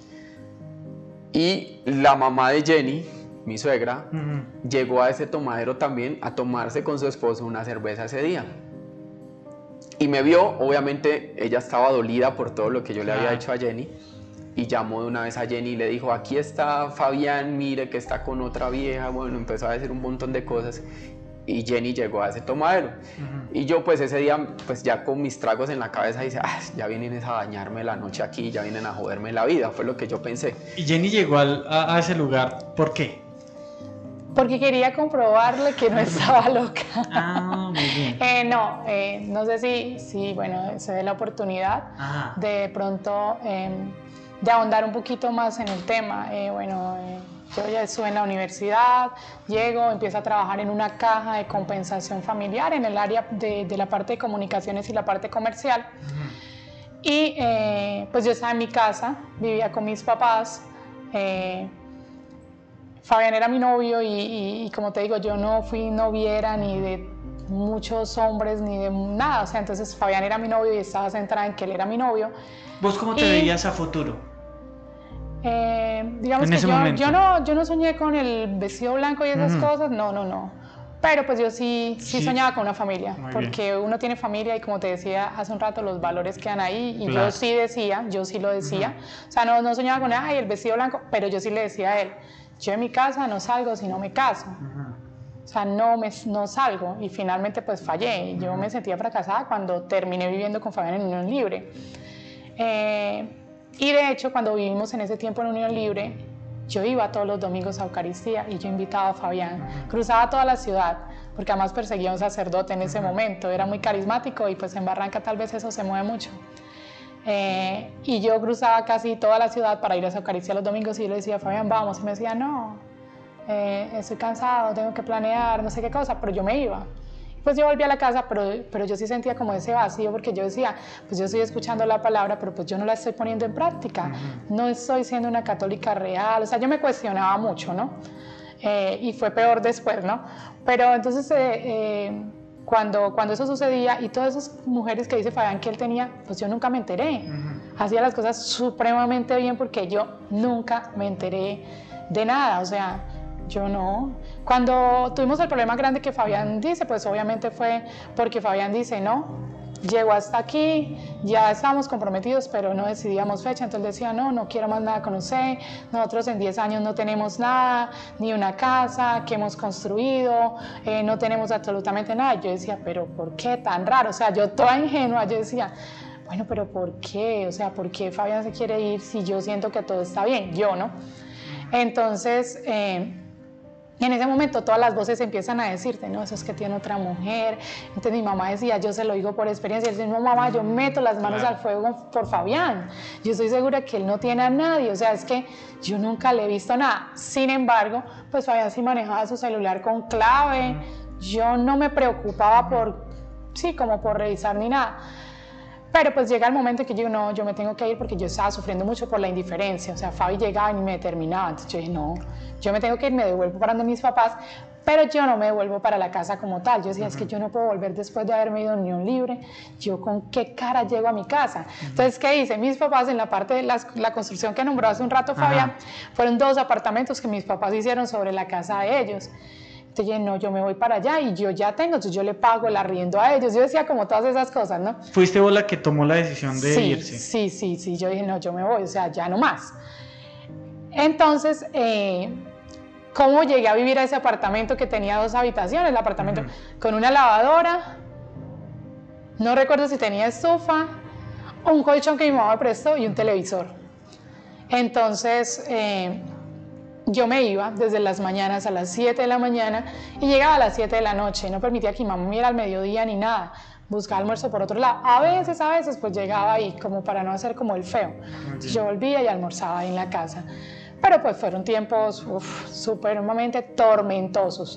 y la mamá de Jenny, mi suegra, uh-huh. llegó a ese tomadero también a tomarse con su esposo una cerveza ese día. Y me vio, obviamente ella estaba dolida por todo lo que yo le había hecho a Jenny y llamó de una vez a Jenny y le dijo, aquí está Fabián, mire que está con otra vieja, bueno, empezó a decir un montón de cosas y Jenny llegó a ese tomadero. Uh-huh. Y yo pues ese día, pues ya con mis tragos en la cabeza, dice, ah, ya vienen a dañarme la noche aquí, ya vienen a joderme la vida, fue lo que yo pensé. ¿Y Jenny llegó al, a, a ese lugar por qué? Porque quería comprobarle que no estaba loca. Ah, muy bien. eh, no, eh, no sé si, si, bueno, se dé la oportunidad Ajá. de pronto eh, de ahondar un poquito más en el tema. Eh, bueno, eh, yo ya estuve en la universidad, llego, empiezo a trabajar en una caja de compensación familiar en el área de, de la parte de comunicaciones y la parte comercial. Uh-huh. Y eh, pues yo estaba en mi casa, vivía con mis papás. Eh, Fabián era mi novio y, y, y como te digo, yo no fui noviera ni de muchos hombres ni de nada. O sea, entonces Fabián era mi novio y estaba centrada en que él era mi novio. ¿Vos cómo te y, veías a futuro? Eh, digamos en que ese yo, momento. yo, no, yo no soñé con el vestido blanco y esas uh-huh. cosas, no, no, no. Pero pues yo sí, sí, sí. soñaba con una familia, muy porque bien. Uno tiene familia y como te decía hace un rato, los valores quedan ahí y claro. yo sí decía, yo sí lo decía. Uh-huh. O sea, no, no soñaba con, ay, el vestido blanco, pero yo sí le decía a él, yo en mi casa no salgo si no me caso. Uh-huh. O sea, no, me, no salgo y finalmente pues fallé. Yo uh-huh. me sentía fracasada cuando terminé viviendo con Fabián en unión libre. Eh, y de hecho, cuando vivimos en ese tiempo en unión libre, yo iba todos los domingos a Eucaristía y yo invitaba a Fabián. Uh-huh. Cruzaba toda la ciudad, porque además perseguía a un sacerdote en ese uh-huh. momento. Era muy carismático y pues en Barranca tal vez eso se mueve mucho. Eh, y yo cruzaba casi toda la ciudad para ir a esa Eucaristía los domingos y yo le decía, Fabián, vamos. Y me decía, no, eh, estoy cansado, tengo que planear, no sé qué cosa, pero yo me iba. Pues yo volví a la casa, pero, pero yo sí sentía como ese vacío, porque yo decía, pues yo estoy escuchando la palabra, pero pues yo no la estoy poniendo en práctica. Uh-huh. No estoy siendo una católica real. O sea, yo me cuestionaba mucho, ¿no? Eh, y fue peor después, ¿no? Pero entonces... Eh, eh, Cuando, cuando eso sucedía y todas esas mujeres que dice Fabián que él tenía, pues yo nunca me enteré. Uh-huh. Hacía las cosas supremamente bien porque yo nunca me enteré de nada, o sea, yo no. Cuando tuvimos el problema grande que Fabián dice, pues obviamente fue porque Fabián dice, no, llegó hasta aquí, ya estábamos comprometidos, pero no decidíamos fecha, entonces decía, no, no quiero más nada con usted, nosotros en diez años no tenemos nada, ni una casa que hemos construido, eh, no tenemos absolutamente nada. Yo decía, pero ¿por qué tan raro? O sea, yo toda ingenua, yo decía, bueno, pero ¿por qué? O sea, ¿por qué Fabián se quiere ir si yo siento que todo está bien? Yo, ¿no? Entonces... Eh, Y en ese momento todas las voces empiezan a decirte, no, eso es que tiene otra mujer. Entonces mi mamá decía, yo se lo digo por experiencia. Y decía, no, mamá, yo meto las manos claro. al fuego por Fabián. Yo estoy segura que él no tiene a nadie. O sea, es que yo nunca le he visto nada. Sin embargo, pues Fabián sí manejaba su celular con clave. Yo no me preocupaba por, sí, como por revisar ni nada. Pero pues llega el momento en que yo no, yo me tengo que ir porque yo estaba sufriendo mucho por la indiferencia. O sea, Fabi llegaba y me determinaba. Entonces yo dije, no, yo me tengo que ir, me devuelvo para donde mis papás, pero yo no me devuelvo para la casa como tal. Yo decía, uh-huh. es que yo no puedo volver después de haberme ido en unión libre. Yo con qué cara llego a mi casa. Uh-huh. Entonces, ¿qué hice? Mis papás en la parte de las, la construcción que nombró hace un rato Fabián, uh-huh. fueron dos apartamentos que mis papás hicieron sobre la casa de ellos. Entonces, no, yo me voy para allá y yo ya tengo, entonces yo le pago el arriendo a ellos. Yo decía como todas esas cosas, ¿no? ¿Fuiste vos la que tomó la decisión de sí, irse? Sí, sí, sí. Yo dije, no, yo me voy, o sea, ya no más. Entonces, eh, ¿cómo llegué a vivir a ese apartamento que tenía dos habitaciones? El apartamento uh-huh. con una lavadora, no recuerdo si tenía estufa, un colchón que mi mamá me prestó y un televisor. Entonces... Eh, yo me iba desde las mañanas a las siete de la mañana y llegaba a las siete de la noche. No permitía que mi mamá me viera al mediodía ni nada. Buscaba almuerzo por otro lado. A veces, a veces, pues llegaba ahí como para no hacer como el feo. Entonces, yo volvía y almorzaba ahí en la casa. Pero pues fueron tiempos supremamente tormentosos.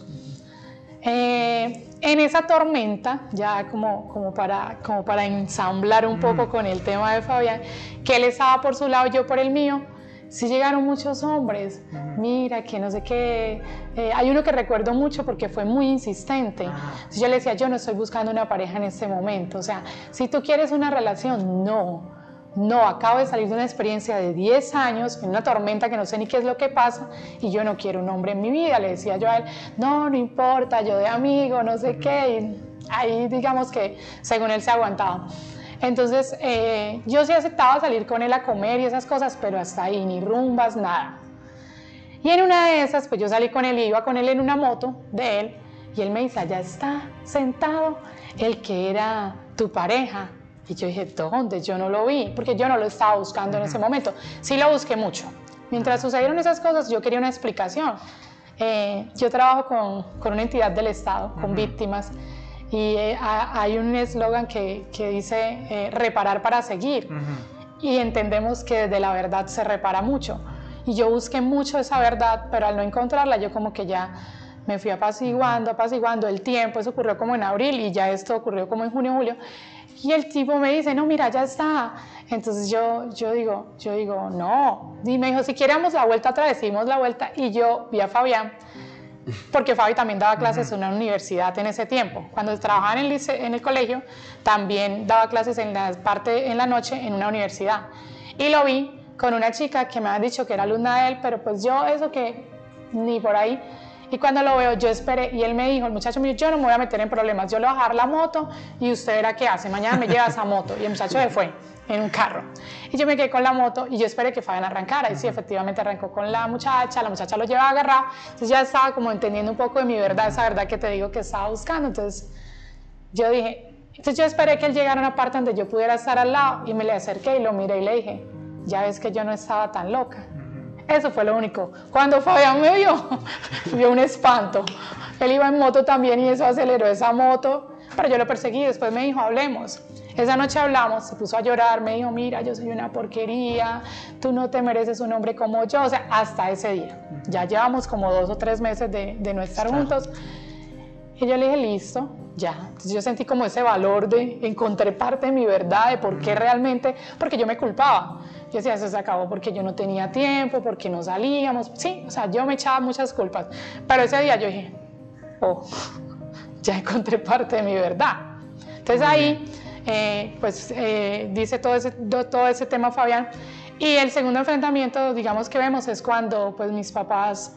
Eh, en esa tormenta, ya como, como, para, como para ensamblar un poco mm. con el tema de Fabián, que él estaba por su lado y yo por el mío, sí llegaron muchos hombres, uh-huh. mira, que no sé qué, eh, hay uno que recuerdo mucho porque fue muy insistente, uh-huh. Entonces yo le decía, yo no estoy buscando una pareja en este momento, o sea, si tú quieres una relación, no, no, acabo de salir de una experiencia de diez años, en una tormenta que no sé ni qué es lo que pasa, y yo no quiero un hombre en mi vida. Le decía yo a él, no, no importa, yo de amigo, no sé uh-huh. qué, y ahí digamos que según él se aguantaba. Entonces, eh, yo sí aceptaba salir con él a comer y esas cosas, pero hasta ahí, ni rumbas, nada. Y en una de esas, pues yo salí con él, iba con él en una moto de él, Y él me dice, allá está sentado el que era tu pareja. Y yo dije, ¿dónde? Yo no lo vi, porque yo no lo estaba buscando en ese momento. Sí lo busqué mucho. Mientras sucedieron esas cosas, yo quería una explicación. Eh, yo trabajo con, con una entidad del Estado, con uh-huh. víctimas, y eh, a, hay un eslogan que, que dice eh, reparar para seguir. Uh-huh. Y entendemos que desde la verdad se repara mucho. Y yo busqué mucho esa verdad, pero al no encontrarla, yo como que ya me fui apaciguando, apaciguando el tiempo. Eso ocurrió como en abril y ya esto ocurrió como en junio, julio. Y el tipo me dice, no, mira, ya está. Entonces yo, yo, digo, yo digo, no. Y me dijo, si queremos la vuelta otra vez, dimos la vuelta. Y yo vi a Fabián, porque Fabi también daba clases en una universidad en ese tiempo. Cuando trabajaba en el, lice, en el colegio, también daba clases en la parte en la noche en una universidad. Y lo vi con una chica que me ha dicho que era alumna de él, pero pues yo eso que ni por ahí. Y cuando lo veo, yo esperé, y él me dijo, el muchacho me dijo, yo no me voy a meter en problemas, yo le voy a bajar la moto y usted verá qué hace, mañana me lleva esa moto. Y el muchacho se fue en un carro. Y yo me quedé con la moto y yo esperé que Fabián arrancara. Y sí, efectivamente arrancó con la muchacha, la muchacha lo llevaba agarrado. Entonces ya estaba como entendiendo un poco de mi verdad, esa verdad que te digo que estaba buscando. Entonces yo dije, entonces yo esperé que él llegara a una parte donde yo pudiera estar al lado y me le acerqué y lo miré y le dije, ya ves que yo no estaba tan loca. Eso fue lo único. Cuando Fabián me vio, vio un espanto. Él iba en moto también y eso aceleró esa moto, pero yo lo perseguí. Después me dijo, hablemos. Esa noche hablamos, se puso a llorar, me dijo, mira, yo soy una porquería, tú no te mereces un hombre como yo. O sea, hasta ese día. Ya llevamos como dos o tres meses de, de no estar juntos. Y yo le dije, listo, ya. Entonces yo sentí como ese valor de encontré parte de mi verdad, de por qué realmente, porque yo me culpaba. Yo decía, eso se acabó porque yo no tenía tiempo, porque no salíamos. Sí, o sea, yo me echaba muchas culpas. Pero ese día yo dije, oh, ya encontré parte de mi verdad. Entonces ahí, eh, pues, eh, dice todo ese, todo ese tema Fabián. Y el segundo enfrentamiento, digamos que vemos, es cuando, pues, mis papás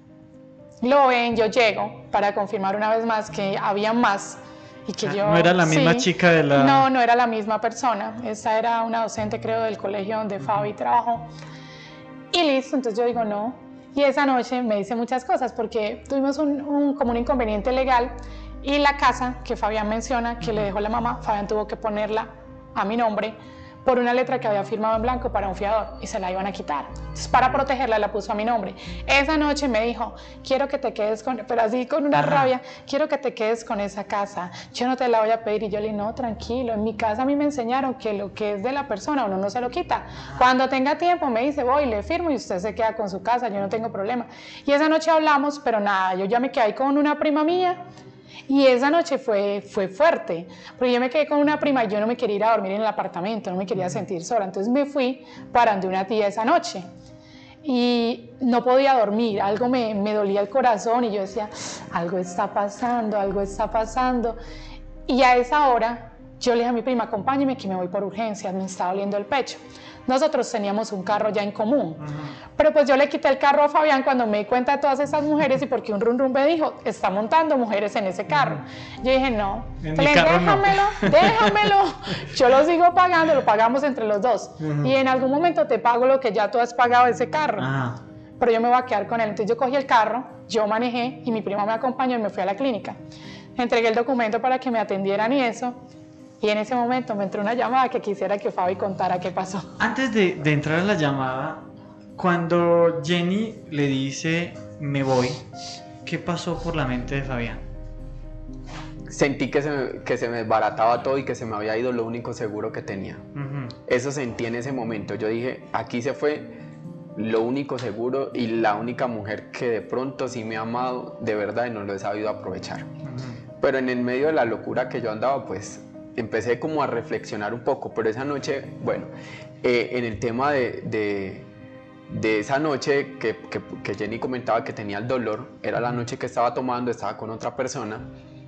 lo ven, yo llego para confirmar una vez más que había más. Y que yo, ¿no era la misma sí, chica de la...? No, no era la misma persona. Esa era una docente, creo, del colegio donde Fabi trabajó. Y listo, entonces yo digo no. Y esa noche me dice muchas cosas porque tuvimos un, un, como un inconveniente legal y la casa que Fabián menciona, que le dejó la mamá, Fabián tuvo que ponerla a mi nombre por una letra que había firmado en blanco para un fiador y se la iban a quitar. Entonces, para protegerla la puso a mi nombre. Esa noche me dijo, quiero que te quedes con, pero así con una rabia, quiero que te quedes con esa casa, yo no te la voy a pedir. Y yo le dije, no, tranquilo, en mi casa a mí me enseñaron que lo que es de la persona uno no se lo quita. Cuando tenga tiempo me dice, voy, le firmo y usted se queda con su casa, yo no tengo problema. Y esa noche hablamos, pero nada, yo ya me quedé ahí con una prima mía. Y esa noche fue, fue fuerte, porque yo me quedé con una prima y yo no me quería ir a dormir en el apartamento, no me quería sentir sola. Entonces me fui para donde una tía esa noche y no podía dormir, algo me, me dolía el corazón y yo decía, algo está pasando, algo está pasando. Y a esa hora yo le dije a mi prima, acompáñeme que me voy por urgencias, me está doliendo el pecho. Nosotros teníamos un carro ya en común, uh-huh. pero pues yo le quité el carro a Fabián cuando me di cuenta de todas esas mujeres y porque un rum rum me dijo, está montando mujeres en ese carro. Uh-huh. Yo dije, no, en le, carro déjamelo, no. déjamelo, yo lo sigo pagando, lo pagamos entre los dos uh-huh. y en algún momento te pago lo que ya tú has pagado de ese carro, uh-huh. pero yo me voy a quedar con él. Entonces yo cogí el carro, yo manejé y mi prima me acompañó y me fui a la clínica. Entregué el documento para que me atendieran y eso. Y en ese momento me entró una llamada que quisiera que Fabi contara qué pasó. Antes de, de entrar a la llamada, cuando Jenny le dice me voy, ¿qué pasó por la mente de Fabián? Sentí que se, me, que se me desbarataba todo y que se me había ido lo único seguro que tenía. Uh-huh. Eso sentí en ese momento. Yo dije, aquí se fue lo único seguro y la única mujer que de pronto sí me ha amado de verdad y no lo he sabido aprovechar. Uh-huh. Pero en el medio de la locura que yo andaba, pues empecé como a reflexionar un poco, pero esa noche, bueno, eh, en el tema de, de, de esa noche que, que, que Jenny comentaba que tenía el dolor, era la noche que estaba tomando, estaba con otra persona,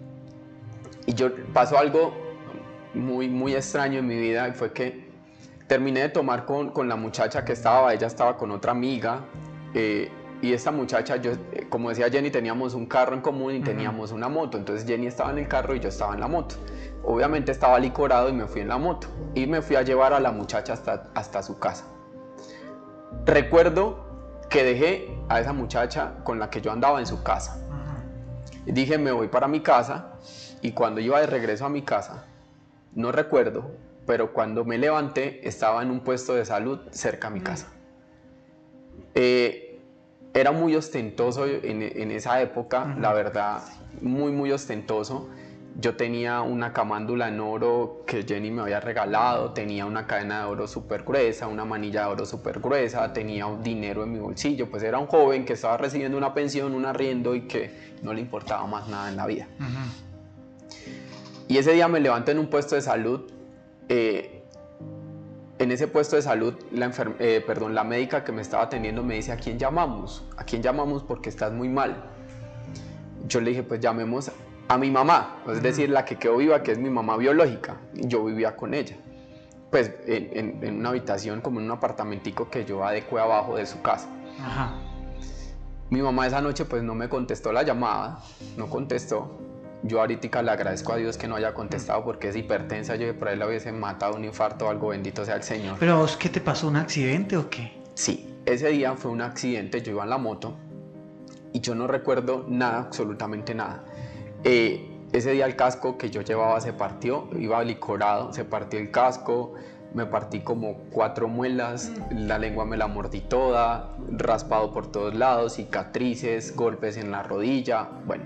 y yo pasó algo muy, muy extraño en mi vida, y fue que terminé de tomar con, con la muchacha que estaba, ella estaba con otra amiga, eh, y esta muchacha, yo, como decía Jenny, teníamos un carro en común y teníamos una moto, entonces Jenny estaba en el carro y yo estaba en la moto. Obviamente estaba licorado y me fui en la moto y me fui a llevar a la muchacha hasta, hasta su casa. Recuerdo que dejé a esa muchacha con la que yo andaba en su casa. Dije, me voy para mi casa, y cuando iba de regreso a mi casa, no recuerdo, pero cuando me levanté estaba en un puesto de salud cerca a mi casa. Eh, era muy ostentoso en, en esa época, uh-huh. la verdad, muy muy ostentoso. Yo tenía una camándula en oro que Jenny me había regalado, tenía una cadena de oro súper gruesa, una manilla de oro súper gruesa, tenía un dinero en mi bolsillo, pues era un joven que estaba recibiendo una pensión, un arriendo y que no le importaba más nada en la vida. Uh-huh. Y ese día me levanto en un puesto de salud, eh, en ese puesto de salud, la, enfer- eh, perdón, la médica que me estaba atendiendo me dice, ¿a quién llamamos? ¿A quién llamamos porque estás muy mal? Yo le dije, pues llamemos a mi mamá, es decir, la que quedó viva, que es mi mamá biológica. Yo vivía con ella, pues en, en, en una habitación, como en un apartamentico que yo adecué abajo de su casa. Ajá. Mi mamá esa noche pues no me contestó la llamada, no contestó. Yo ahorita le agradezco a Dios que no haya contestado porque es hipertensa, yo por ahí la hubiese matado un infarto o algo, bendito sea el Señor. ¿Pero vos qué te pasó, un accidente o qué? Sí, ese día fue un accidente, yo iba en la moto y yo no recuerdo nada, absolutamente nada. Eh, ese día el casco que yo llevaba se partió, iba licorado, se partió el casco, me partí como cuatro muelas, la lengua me la mordí toda, raspado por todos lados, cicatrices, golpes en la rodilla, bueno.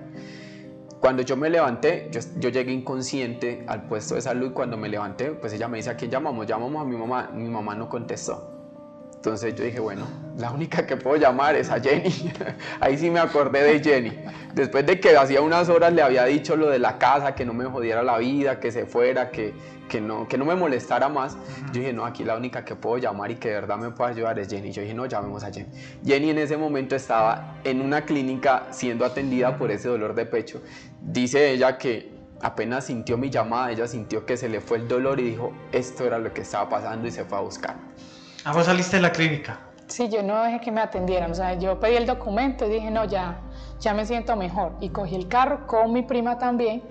Cuando yo me levanté, yo, yo llegué inconsciente al puesto de salud y cuando me levanté, pues ella me dice, ¿a quién llamamos? Llamamos a mi mamá, mi mamá no contestó. Entonces yo dije, bueno, la única que puedo llamar es a Jenny. Ahí sí me acordé de Jenny. Después de que hacía unas horas le había dicho lo de la casa, que no me jodiera la vida, que se fuera, que, que, no, que no me molestara más. Uh-huh. Yo dije, no, aquí la única que puedo llamar y que de verdad me pueda ayudar es Jenny. Yo dije, no, llamemos a Jenny. Jenny en ese momento estaba en una clínica siendo atendida por ese dolor de pecho. Dice ella que apenas sintió mi llamada, ella sintió que se le fue el dolor y dijo, esto era lo que estaba pasando y se fue a buscar. ¿Ah, vos saliste de la clínica? Sí, yo no dejé que me atendieran, o sea, yo pedí el documento y dije, no, ya, ya me siento mejor. Y cogí el carro con mi prima también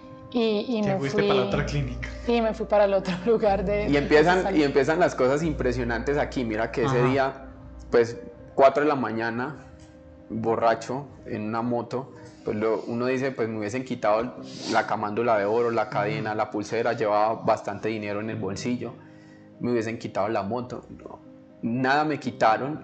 y, y me fuiste fui... para la otra clínica. Y me fui para el otro lugar de... Y empiezan, y empiezan las cosas impresionantes aquí. Mira que ese Ajá. día, pues, cuatro de la mañana, borracho, en una moto, pues lo, uno dice, pues me hubiesen quitado la camándula de oro, la cadena, la pulsera, llevaba bastante dinero en el bolsillo. Me hubiesen quitado la moto, no, nada me quitaron,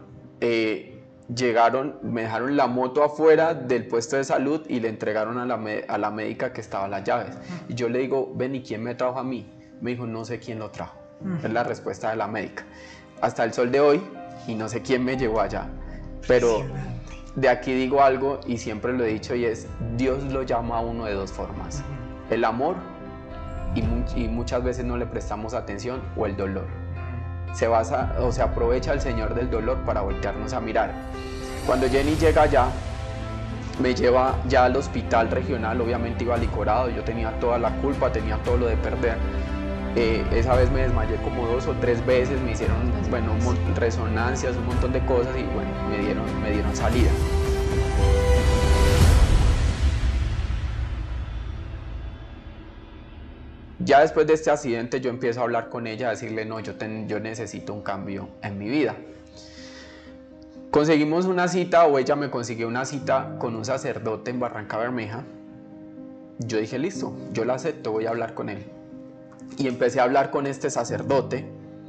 eh, llegaron, me dejaron la moto afuera del puesto de salud y le entregaron a la, a la médica que estaba las llaves. Y yo le digo, ven, ¿y quién me trajo a mí? Me dijo, no sé quién lo trajo. Es la respuesta de la médica. Hasta el sol de hoy, y no sé quién me llevó allá, pero de aquí digo algo y siempre lo he dicho y es, Dios lo llama a uno de dos formas, el amor Y, mu- y muchas veces no le prestamos atención, o el dolor. Se basa o se aprovecha el Señor del dolor para voltearnos a mirar. Cuando Jenny llega allá, me lleva ya al hospital regional, obviamente iba licorado, yo tenía toda la culpa, tenía todo lo de perder. Eh, esa vez me desmayé como dos o tres veces, me hicieron bueno, un mon- resonancias, un montón de cosas y bueno, me dieron, me dieron salida. Ya después de este accidente yo empiezo a hablar con ella, a decirle no, yo, ten, yo necesito un cambio en mi vida. Conseguimos una cita, o ella me consiguió una cita con un sacerdote en Barranca Bermeja. Yo dije listo, yo la acepto, voy a hablar con él. Y empecé a hablar con este sacerdote.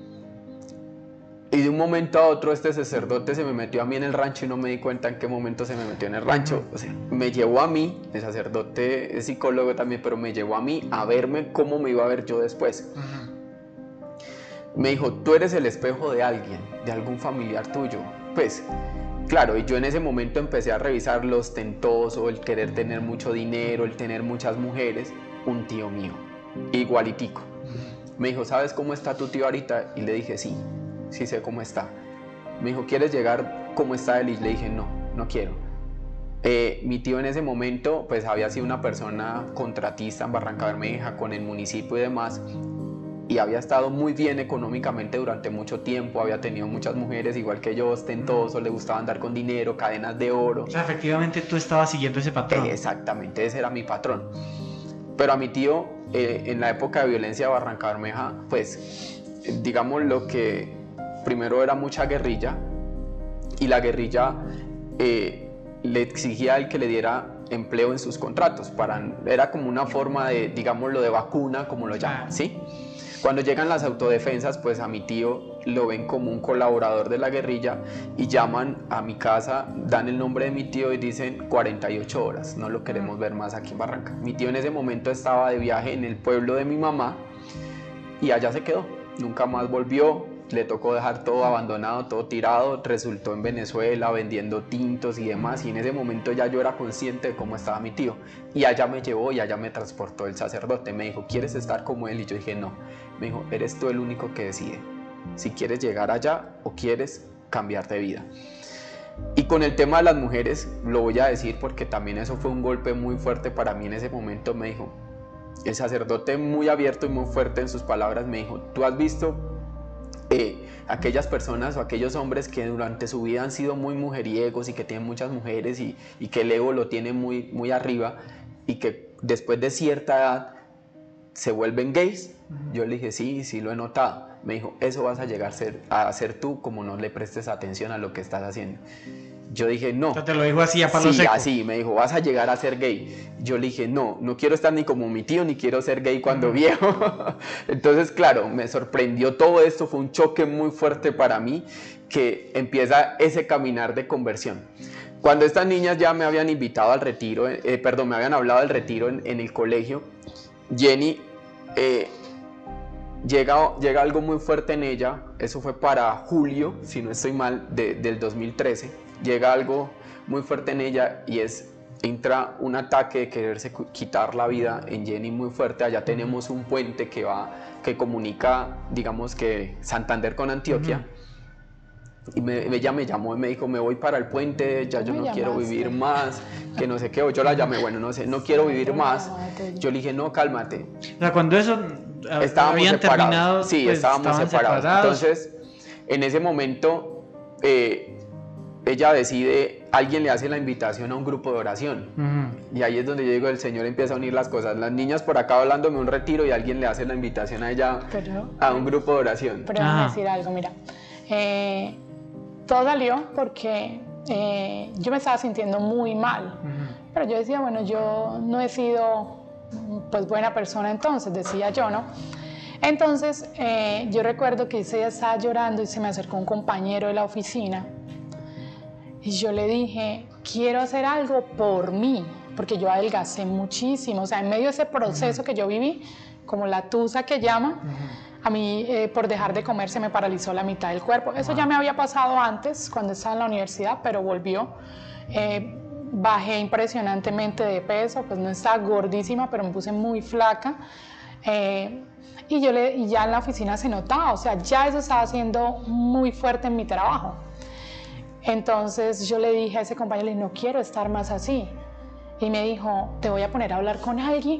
Y de un momento a otro este sacerdote se me metió a mí en el rancho y no me di cuenta en qué momento se me metió en el rancho. O sea, me llevó a mí, el sacerdote es psicólogo también, pero me llevó a mí a verme cómo me iba a ver yo después. Uh-huh. Me dijo, tú eres el espejo de alguien, de algún familiar tuyo. Pues, claro, y yo en ese momento empecé a revisar lo ostentoso, el querer tener mucho dinero, el tener muchas mujeres. Un tío mío, igualitico. Uh-huh. Me dijo, ¿sabes cómo está tu tío ahorita? Y le dije, sí. Sí sé cómo está. Me dijo, ¿quieres llegar como está él? Y le dije, no, no quiero. Eh, mi tío en ese momento pues había sido una persona contratista en Barranca Bermeja con el municipio y demás, y había estado muy bien económicamente durante mucho tiempo, había tenido muchas mujeres igual que yo, ostentoso, le gustaba andar con dinero, cadenas de oro. O sea, efectivamente tú estabas siguiendo ese patrón. Eh, exactamente, ese era mi patrón. Pero a mi tío, eh, en la época de violencia de Barranca Bermeja, pues digamos lo que primero era mucha guerrilla, y la guerrilla eh, le exigía a él que le diera empleo en sus contratos, para, era como una forma de, digámoslo, de vacuna, como lo llaman, ¿sí? Cuando llegan las autodefensas, pues a mi tío lo ven como un colaborador de la guerrilla y llaman a mi casa, dan el nombre de mi tío y dicen cuarenta y ocho horas, no lo queremos ver más aquí en Barranca. Mi tío en ese momento estaba de viaje en el pueblo de mi mamá y allá se quedó, nunca más volvió, le tocó dejar todo abandonado, todo tirado, resultó en Venezuela vendiendo tintos y demás, y en ese momento ya yo era consciente de cómo estaba mi tío, y allá me llevó y allá me transportó el sacerdote, me dijo, ¿quieres estar como él? Y yo dije, no, me dijo, eres tú el único que decide, si quieres llegar allá o quieres cambiar de vida. Y con el tema de las mujeres, lo voy a decir porque también eso fue un golpe muy fuerte para mí en ese momento, me dijo, el sacerdote muy abierto y muy fuerte en sus palabras me dijo, ¿tú has visto Eh, aquellas personas o aquellos hombres que durante su vida han sido muy mujeriegos y que tienen muchas mujeres y, y que el ego lo tiene muy, muy arriba y que después de cierta edad se vuelven gays? Uh-huh. Yo le dije, sí, sí lo he notado. Me dijo, eso vas a llegar a ser, a ser tú como no le prestes atención a lo que estás haciendo. Yo dije, no. Te lo dijo así a palo sí, seco. así, me dijo, vas a llegar a ser gay. Yo le dije, no, no quiero estar ni como mi tío, ni quiero ser gay cuando viejo. Entonces, claro, me sorprendió todo esto, fue un choque muy fuerte para mí, que empieza ese caminar de conversión. Cuando estas niñas ya me habían invitado al retiro, eh, perdón, me habían hablado del retiro en, en el colegio, Jenny, eh, llega, llega algo muy fuerte en ella, eso fue para julio, si no estoy mal, de, del dos mil trece. Llega algo muy fuerte en ella y es, entra un ataque de quererse quitar la vida en Jenny muy fuerte. Allá tenemos un puente que va, que comunica, digamos que Santander con Antioquia. Uh-huh. Y me, ella me llamó y me dijo, me voy para el puente, ya yo no llamaste? quiero vivir más, que no sé qué. Yo la llamé, bueno, no sé, no quiero vivir más. Yo le dije, no, cálmate. O sea, cuando eso estábamos habían separados. terminado, sí, pues, estábamos separados. separados. Entonces, en ese momento, eh, ella decide, alguien le hace la invitación a un grupo de oración. Uh-huh. Y ahí es donde yo digo, el Señor empieza a unir las cosas. Las niñas por acá hablándome un retiro y alguien le hace la invitación a ella pero, a un grupo de oración. Pero déjame ah. decir algo, mira. Eh, todo salió porque eh, yo me estaba sintiendo muy mal. Uh-huh. Pero yo decía, bueno, yo no he sido pues buena persona entonces, decía yo, ¿no? Entonces, eh, yo recuerdo que ese día estaba llorando y se me acercó un compañero de la oficina. Y yo le dije, quiero hacer algo por mí, porque yo adelgacé muchísimo. O sea, en medio de ese proceso uh-huh. que yo viví, como la tusa que llaman, uh-huh. a mí eh, por dejar de comer se me paralizó la mitad del cuerpo. Eso uh-huh. ya me había pasado antes, cuando estaba en la universidad, pero volvió. Eh, bajé impresionantemente de peso, pues no estaba gordísima, pero me puse muy flaca. Eh, y, yo le, y ya en la oficina se notaba, o sea, ya eso estaba siendo muy fuerte en mi trabajo. Entonces yo le dije a ese compañero, no quiero estar más así. Y me dijo, te voy a poner a hablar con alguien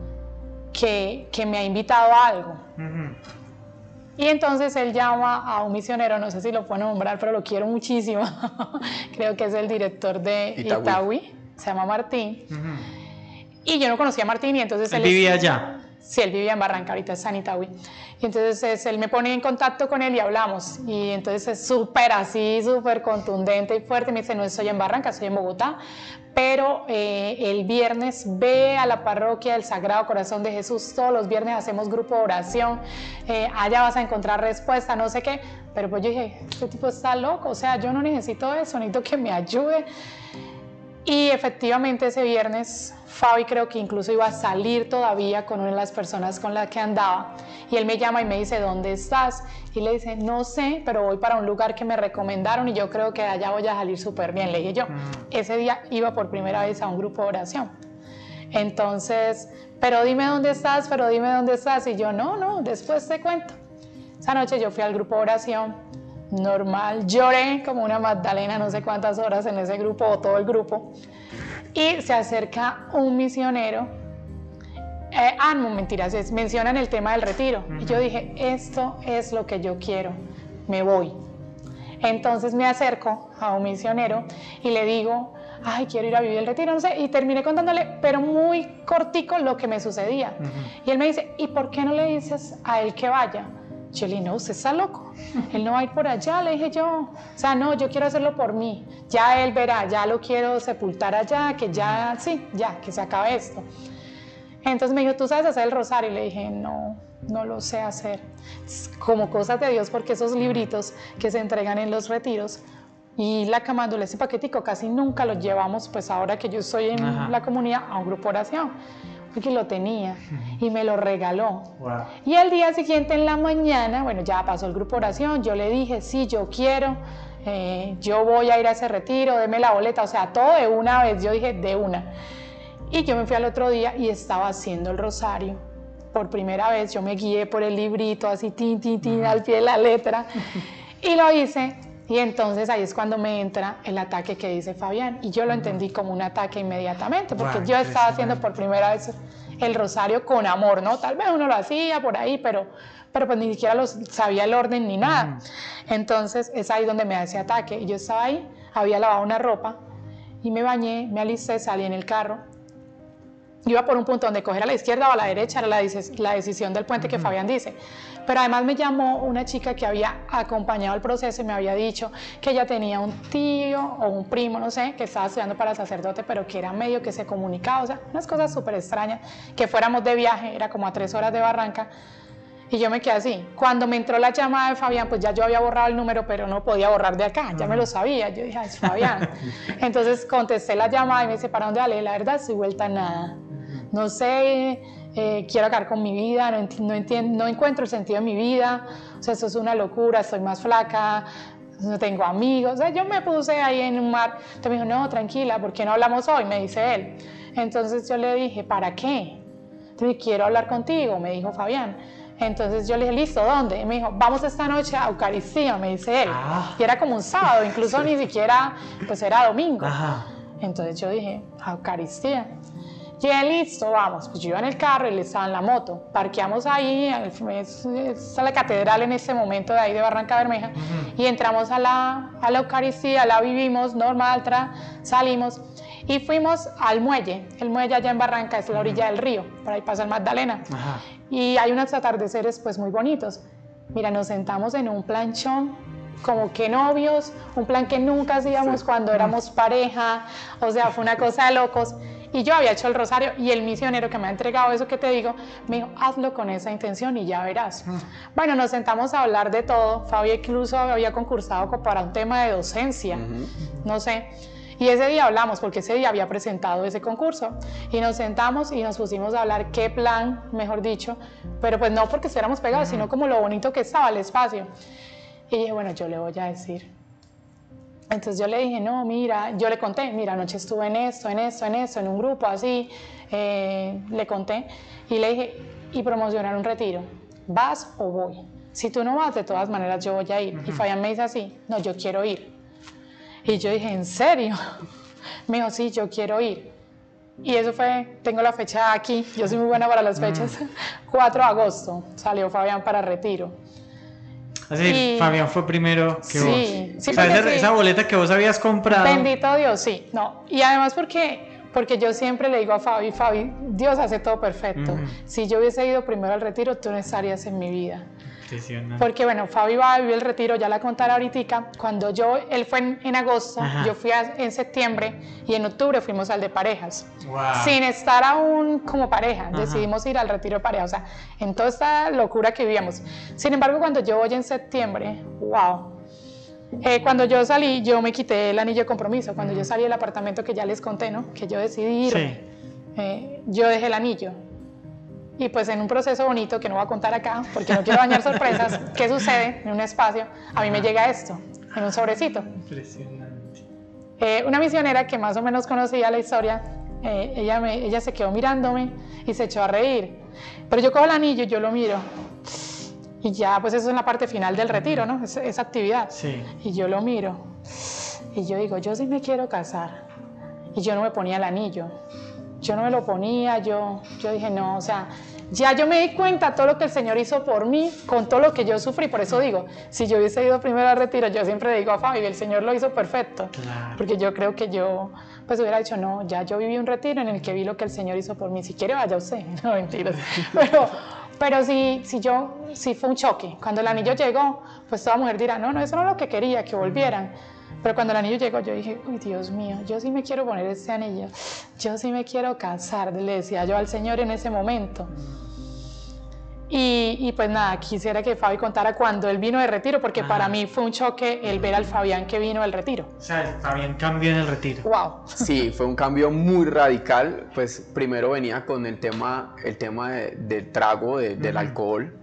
que, que me ha invitado a algo. Uh-huh. Y entonces él llama a un misionero, no sé si lo puedo nombrar, pero lo quiero muchísimo. Creo que es el director de Itagüí, Itagüí se llama Martín. Uh-huh. Y yo no conocía a Martín y entonces... ¿Él, él vivía es, allá? Sí, él vivía en Barranca, ahorita está en Itagüí. Y entonces él me pone en contacto con él y hablamos. Y entonces es súper así, súper contundente y fuerte. Me dice, no estoy en Barranca, estoy en Bogotá. Pero eh, el viernes ve a la parroquia del Sagrado Corazón de Jesús. Todos los viernes hacemos grupo de oración. Eh, allá vas a encontrar respuesta, no sé qué. Pero pues yo dije, este tipo está loco. O sea, yo no necesito eso, necesito que me ayude. Y efectivamente ese viernes Fabi creo que incluso iba a salir todavía con una de las personas con las que andaba y él me llama y me dice, ¿dónde estás? Y le dice, no sé, pero voy para un lugar que me recomendaron y yo creo que de allá voy a salir súper bien. Le dije yo, ese día iba por primera vez a un grupo de oración. Entonces, pero dime dónde estás, pero dime dónde estás. Y yo, no, no, después te cuento. Esa noche yo fui al grupo de oración, normal, lloré como una Magdalena, no sé cuántas horas en ese grupo o todo el grupo. Y se acerca un misionero, eh, ah, no, mentiras, es, mencionan el tema del retiro. Uh-huh. Y yo dije, esto es lo que yo quiero, me voy. Entonces me acerco a un misionero y le digo, ay, quiero ir a vivir el retiro, no sé, y terminé contándole, pero muy cortico, lo que me sucedía. Uh-huh. Y él me dice, ¿y por qué no le dices a él que vaya? Yo le dije, no, usted está loco, él no va a ir por allá, le dije yo, o sea, no, yo quiero hacerlo por mí, ya él verá, ya lo quiero sepultar allá, que ya, sí, ya, que se acabe esto. Entonces me dijo, ¿tú sabes hacer el rosario? Y le dije, no, no lo sé hacer, como cosas de Dios, porque esos libritos que se entregan en los retiros, y la camándula, ese paquetico, casi nunca los llevamos, pues ahora que yo estoy en Ajá. la comunidad, a un grupo de oración, porque lo tenía y me lo regaló. Wow. Y el día siguiente en la mañana, bueno, ya pasó el grupo de oración, yo le dije, sí, yo quiero, eh, yo voy a ir a ese retiro, deme la boleta, o sea, todo de una vez, yo dije, de una. Y yo me fui al otro día y estaba haciendo el rosario. Por primera vez, yo me guié por el librito, así, tin, tin, tin, al pie de la letra, y lo hice. Y entonces ahí es cuando me entra el ataque que dice Fabián, y yo lo entendí como un ataque inmediatamente, porque wow, yo estaba haciendo por primera vez el rosario con amor, ¿no? Tal vez uno lo hacía por ahí, pero, pero pues ni siquiera lo, sabía el orden ni nada. Uh-huh. Entonces es ahí donde me da ese ataque, y yo estaba ahí, había lavado una ropa, y me bañé, me alisté, salí en el carro, iba por un punto donde coger a la izquierda o a la derecha, era la, la decisión del puente uh-huh. que Fabián dice. Pero además me llamó una chica que había acompañado el proceso y me había dicho que ella tenía un tío o un primo, no sé, que estaba estudiando para sacerdote, pero que era medio que se comunicaba, o sea, unas cosas súper extrañas, que fuéramos de viaje, era como a tres horas de Barranca, y yo me quedé así. Cuando me entró la llamada de Fabián, pues ya yo había borrado el número, pero no podía borrar de acá, ya me lo sabía, yo dije, es Fabián. Entonces contesté la llamada y me dice, ¿para dónde vale? La verdad, estoy vuelta a nada, no sé... Eh, quiero acabar con mi vida, no, enti no, entiendo, no encuentro el sentido de mi vida, o sea, eso es una locura, estoy más flaca, no tengo amigos, o sea, yo me puse ahí en un mar, entonces me dijo, no, tranquila, ¿por qué no hablamos hoy? Me dice él. Entonces yo le dije, ¿para qué? Entonces, quiero hablar contigo, me dijo Fabián. Entonces yo le dije, listo, ¿dónde? Y me dijo, vamos esta noche a Eucaristía, me dice él. Ah. Y era como un sábado, incluso sí. ni siquiera, pues era domingo. Ajá. Entonces yo dije, a Eucaristía. Y él, listo, vamos. Pues yo iba en el carro y él estaba en la moto. Parqueamos ahí, es, es la catedral en este momento de ahí de Barranca Bermeja. Uh-huh. Y entramos a la, a la Eucaristía, la vivimos normal, tra, salimos y fuimos al muelle. El muelle allá en Barranca es la orilla uh-huh. del río, por ahí pasa el Magdalena. Uh-huh. Y hay unos atardeceres pues muy bonitos. Mira, nos sentamos en un planchón, como que novios, un plan que nunca hacíamos sí. cuando éramos pareja, o sea, fue una cosa de locos. Y yo había hecho el rosario y el misionero que me ha entregado eso que te digo, me dijo, hazlo con esa intención y ya verás. Uh-huh. Bueno, nos sentamos a hablar de todo. Fabi incluso había concursado para un tema de docencia, uh-huh. no sé. Y ese día hablamos, porque ese día había presentado ese concurso. Y nos sentamos y nos pusimos a hablar qué plan, mejor dicho, pero pues no porque estuviéramos pegados, uh-huh. sino como lo bonito que estaba el espacio. Y dije, bueno, yo le voy a decir. Entonces yo le dije, no, mira, yo le conté, mira, anoche estuve en esto, en esto, en esto, en un grupo así, eh, le conté y le dije, y promocionar un retiro, ¿vas o voy? Si tú no vas, de todas maneras yo voy a ir. Uh-huh. Y Fabián me dice así, no, yo quiero ir. Y yo dije, ¿en serio? Me dijo, sí, yo quiero ir. Y eso fue, tengo la fecha aquí, yo soy muy buena para las fechas, uh-huh. cuatro de agosto salió Fabián para retiro. Así, y... Fabián fue primero que sí, vos. Sí, o sea, esa, sí. esa boleta que vos habías comprado. Bendito Dios, sí. No. Y además porque, porque yo siempre le digo a Fabi, Fabi, Dios hace todo perfecto. Uh-huh. Si yo hubiese ido primero al retiro, tú no estarías en mi vida. Porque bueno, Fabi va a vivir el retiro, ya la contaré ahorita. Cuando yo, él fue en, en agosto, Ajá. yo fui a, en septiembre y en octubre fuimos al de parejas. Wow. Sin estar aún como pareja, Ajá. decidimos ir al retiro de pareja, o sea, en toda esta locura que vivíamos. Sin embargo, cuando yo voy en septiembre, wow. Eh, cuando yo salí, yo me quité el anillo de compromiso. Cuando uh-huh. yo salí del apartamento que ya les conté, ¿no? Que yo decidí ir, sí. eh, yo dejé el anillo. Y pues en un proceso bonito que no voy a contar acá, porque no quiero dañar sorpresas, ¿qué sucede en un espacio? A mí me llega esto, en un sobrecito. Impresionante. Eh, una misionera que más o menos conocía la historia, eh, ella, me, ella se quedó mirándome y se echó a reír. Pero yo cojo el anillo y yo lo miro. Y ya, pues eso es en la parte final del retiro, ¿no? Es, esa actividad. Sí. Y yo lo miro. Y yo digo, yo sí me quiero casar. Y yo no me ponía el anillo. Yo no me lo ponía, yo, yo dije, no, o sea, ya yo me di cuenta todo lo que el Señor hizo por mí, con todo lo que yo sufrí. Por eso digo, si yo hubiese ido primero al retiro, yo siempre digo a Fabi, el Señor lo hizo perfecto. Claro. Porque yo creo que yo, pues hubiera dicho, no, ya yo viví un retiro en el que vi lo que el Señor hizo por mí. Si quiere, vaya usted. No, mentiras. Pero, pero si, si yo, si fue un choque. Cuando el anillo llegó, pues toda mujer dirá, no, no, eso no es lo que quería, que volvieran. Pero cuando el anillo llegó, yo dije, uy, Dios mío, yo sí me quiero poner este anillo, yo sí me quiero casar, le decía yo al Señor en ese momento. Y, y pues nada, quisiera que Fabi contara cuando él vino de retiro, porque Ajá. para mí fue un choque el ver al Fabián que vino del retiro. O sea, el Fabián cambió en el retiro. Wow. Sí, fue un cambio muy radical. Pues primero venía con el tema, el tema de, del trago, de, del uh-huh. alcohol.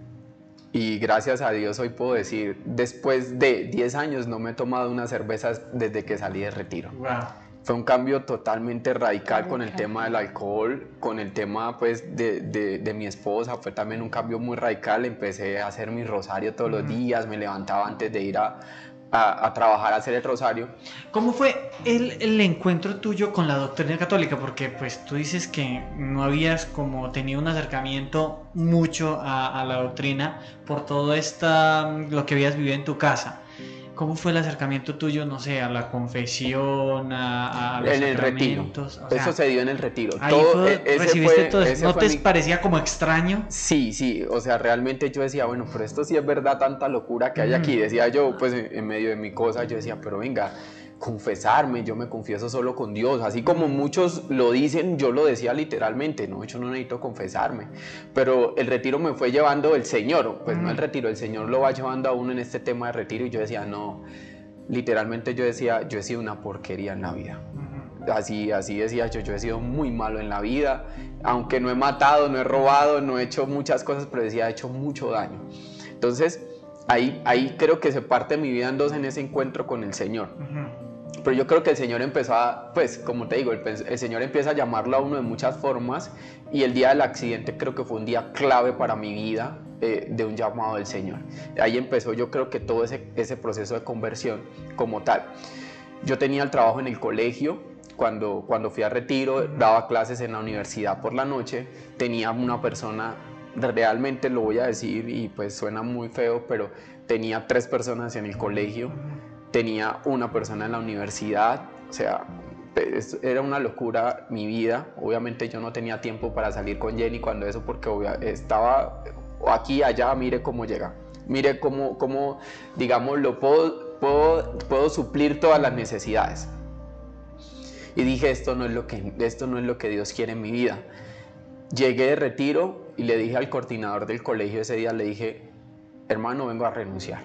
Y gracias a Dios hoy puedo decir, después de diez años no me he tomado una cerveza desde que salí de retiro. Wow. Fue un cambio totalmente radical con el tema del alcohol, con el tema pues de, de, de mi esposa, fue también un cambio muy radical. Empecé a hacer mi rosario todos los días, me levantaba antes de ir a, a, a trabajar a hacer el rosario. ¿Cómo fue el, el encuentro tuyo con la doctrina católica? Porque pues tú dices que no habías como tenido un acercamiento mucho a, a la doctrina por todo esta, lo que habías vivido en tu casa. ¿Cómo fue el acercamiento tuyo, no sé, a la confesión, a, a los en el retiro? O sea, eso se dio en el retiro. Ahí todo, fue, ese recibiste fue, todo ese ¿No fue te mi... parecía como extraño? Sí, sí, o sea, realmente yo decía, bueno, pero esto sí es verdad, tanta locura que hay aquí. Decía yo, pues en medio de mi cosa, yo decía, pero venga, confesarme, yo me confieso solo con Dios, así como muchos lo dicen, yo lo decía literalmente, no, yo no necesito confesarme, pero el retiro me fue llevando el Señor, pues no el retiro, el Señor lo va llevando a uno en este tema de retiro, y yo decía, no, literalmente yo decía, yo he sido una porquería en la vida. Así, así decía yo, yo he sido muy malo en la vida, aunque no he matado, no he robado, no he hecho muchas cosas, pero decía, he hecho mucho daño. Entonces, ahí, ahí creo que se parte mi vida en dos en ese encuentro con el Señor. Uh-huh. Pero yo creo que el Señor empezó a, pues, como te digo, el, el Señor empieza a llamarlo a uno de muchas formas, y el día del accidente creo que fue un día clave para mi vida, eh, de un llamado del Señor. Ahí empezó yo creo que todo ese, ese proceso de conversión como tal. Yo tenía el trabajo en el colegio, cuando, cuando fui a retiro, daba clases en la universidad por la noche, tenía una persona, realmente lo voy a decir y pues suena muy feo, pero tenía tres personas en el colegio, tenía una persona en la universidad, o sea, era una locura mi vida. Obviamente yo no tenía tiempo para salir con Jenny cuando eso, porque estaba aquí, allá, mire cómo llega, mire cómo, cómo digamos, lo puedo, puedo, puedo suplir todas las necesidades. Y dije, esto no es lo que, esto no es lo que Dios quiere en mi vida. Llegué de retiro y le dije al coordinador del colegio ese día, le dije, hermano, vengo a renunciar.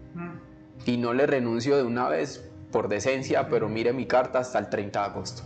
Y no le renuncio de una vez por decencia, pero mire mi carta hasta el treinta de agosto.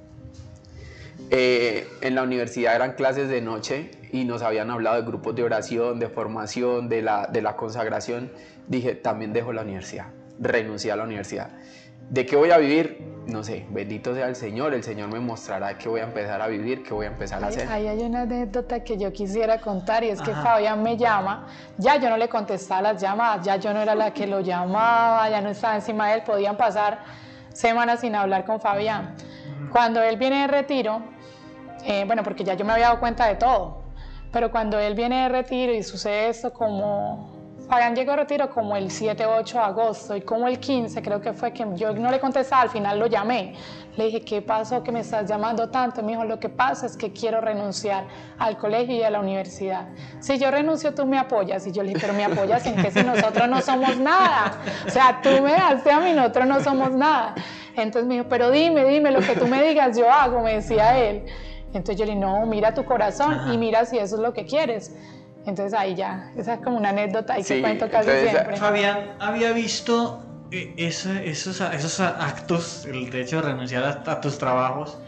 Eh, en la universidad eran clases de noche y nos habían hablado de grupos de oración, de formación, de la, de la consagración. Dije, también dejo la universidad, renuncié a la universidad. ¿De qué voy a vivir? No sé, bendito sea el Señor, el Señor me mostrará qué voy a empezar a vivir, qué voy a empezar a ahí, hacer. Ahí hay una anécdota que yo quisiera contar, y es que Ajá. Fabián me llama, ya yo no le contestaba las llamadas, ya yo no era la que lo llamaba, ya no estaba encima de él, podían pasar semanas sin hablar con Fabián. Uh-huh. Cuando él viene de retiro, eh, bueno, porque ya yo me había dado cuenta de todo, pero cuando él viene de retiro y sucede esto, como Fabián llegó a retiro como el siete u ocho de agosto, y como el quince creo que fue que yo no le contestaba, al final lo llamé. Le dije, ¿qué pasó que me estás llamando tanto? Me dijo, lo que pasa es que quiero renunciar al colegio y a la universidad. Si yo renuncio, tú me apoyas. Y yo le dije, pero me apoyas en que si nosotros no somos nada. O sea, tú me das a mí, nosotros no somos nada. Entonces me dijo, pero dime, dime, lo que tú me digas yo hago, me decía él. Entonces yo le dije, no, mira tu corazón. Ajá. Y mira si eso es lo que quieres. Entonces ahí ya, esa es como una anécdota y sí, que cuento casi entonces, siempre. Fabián había visto eh, ese, esos, esos actos, el de hecho de renunciar a, a tus trabajos,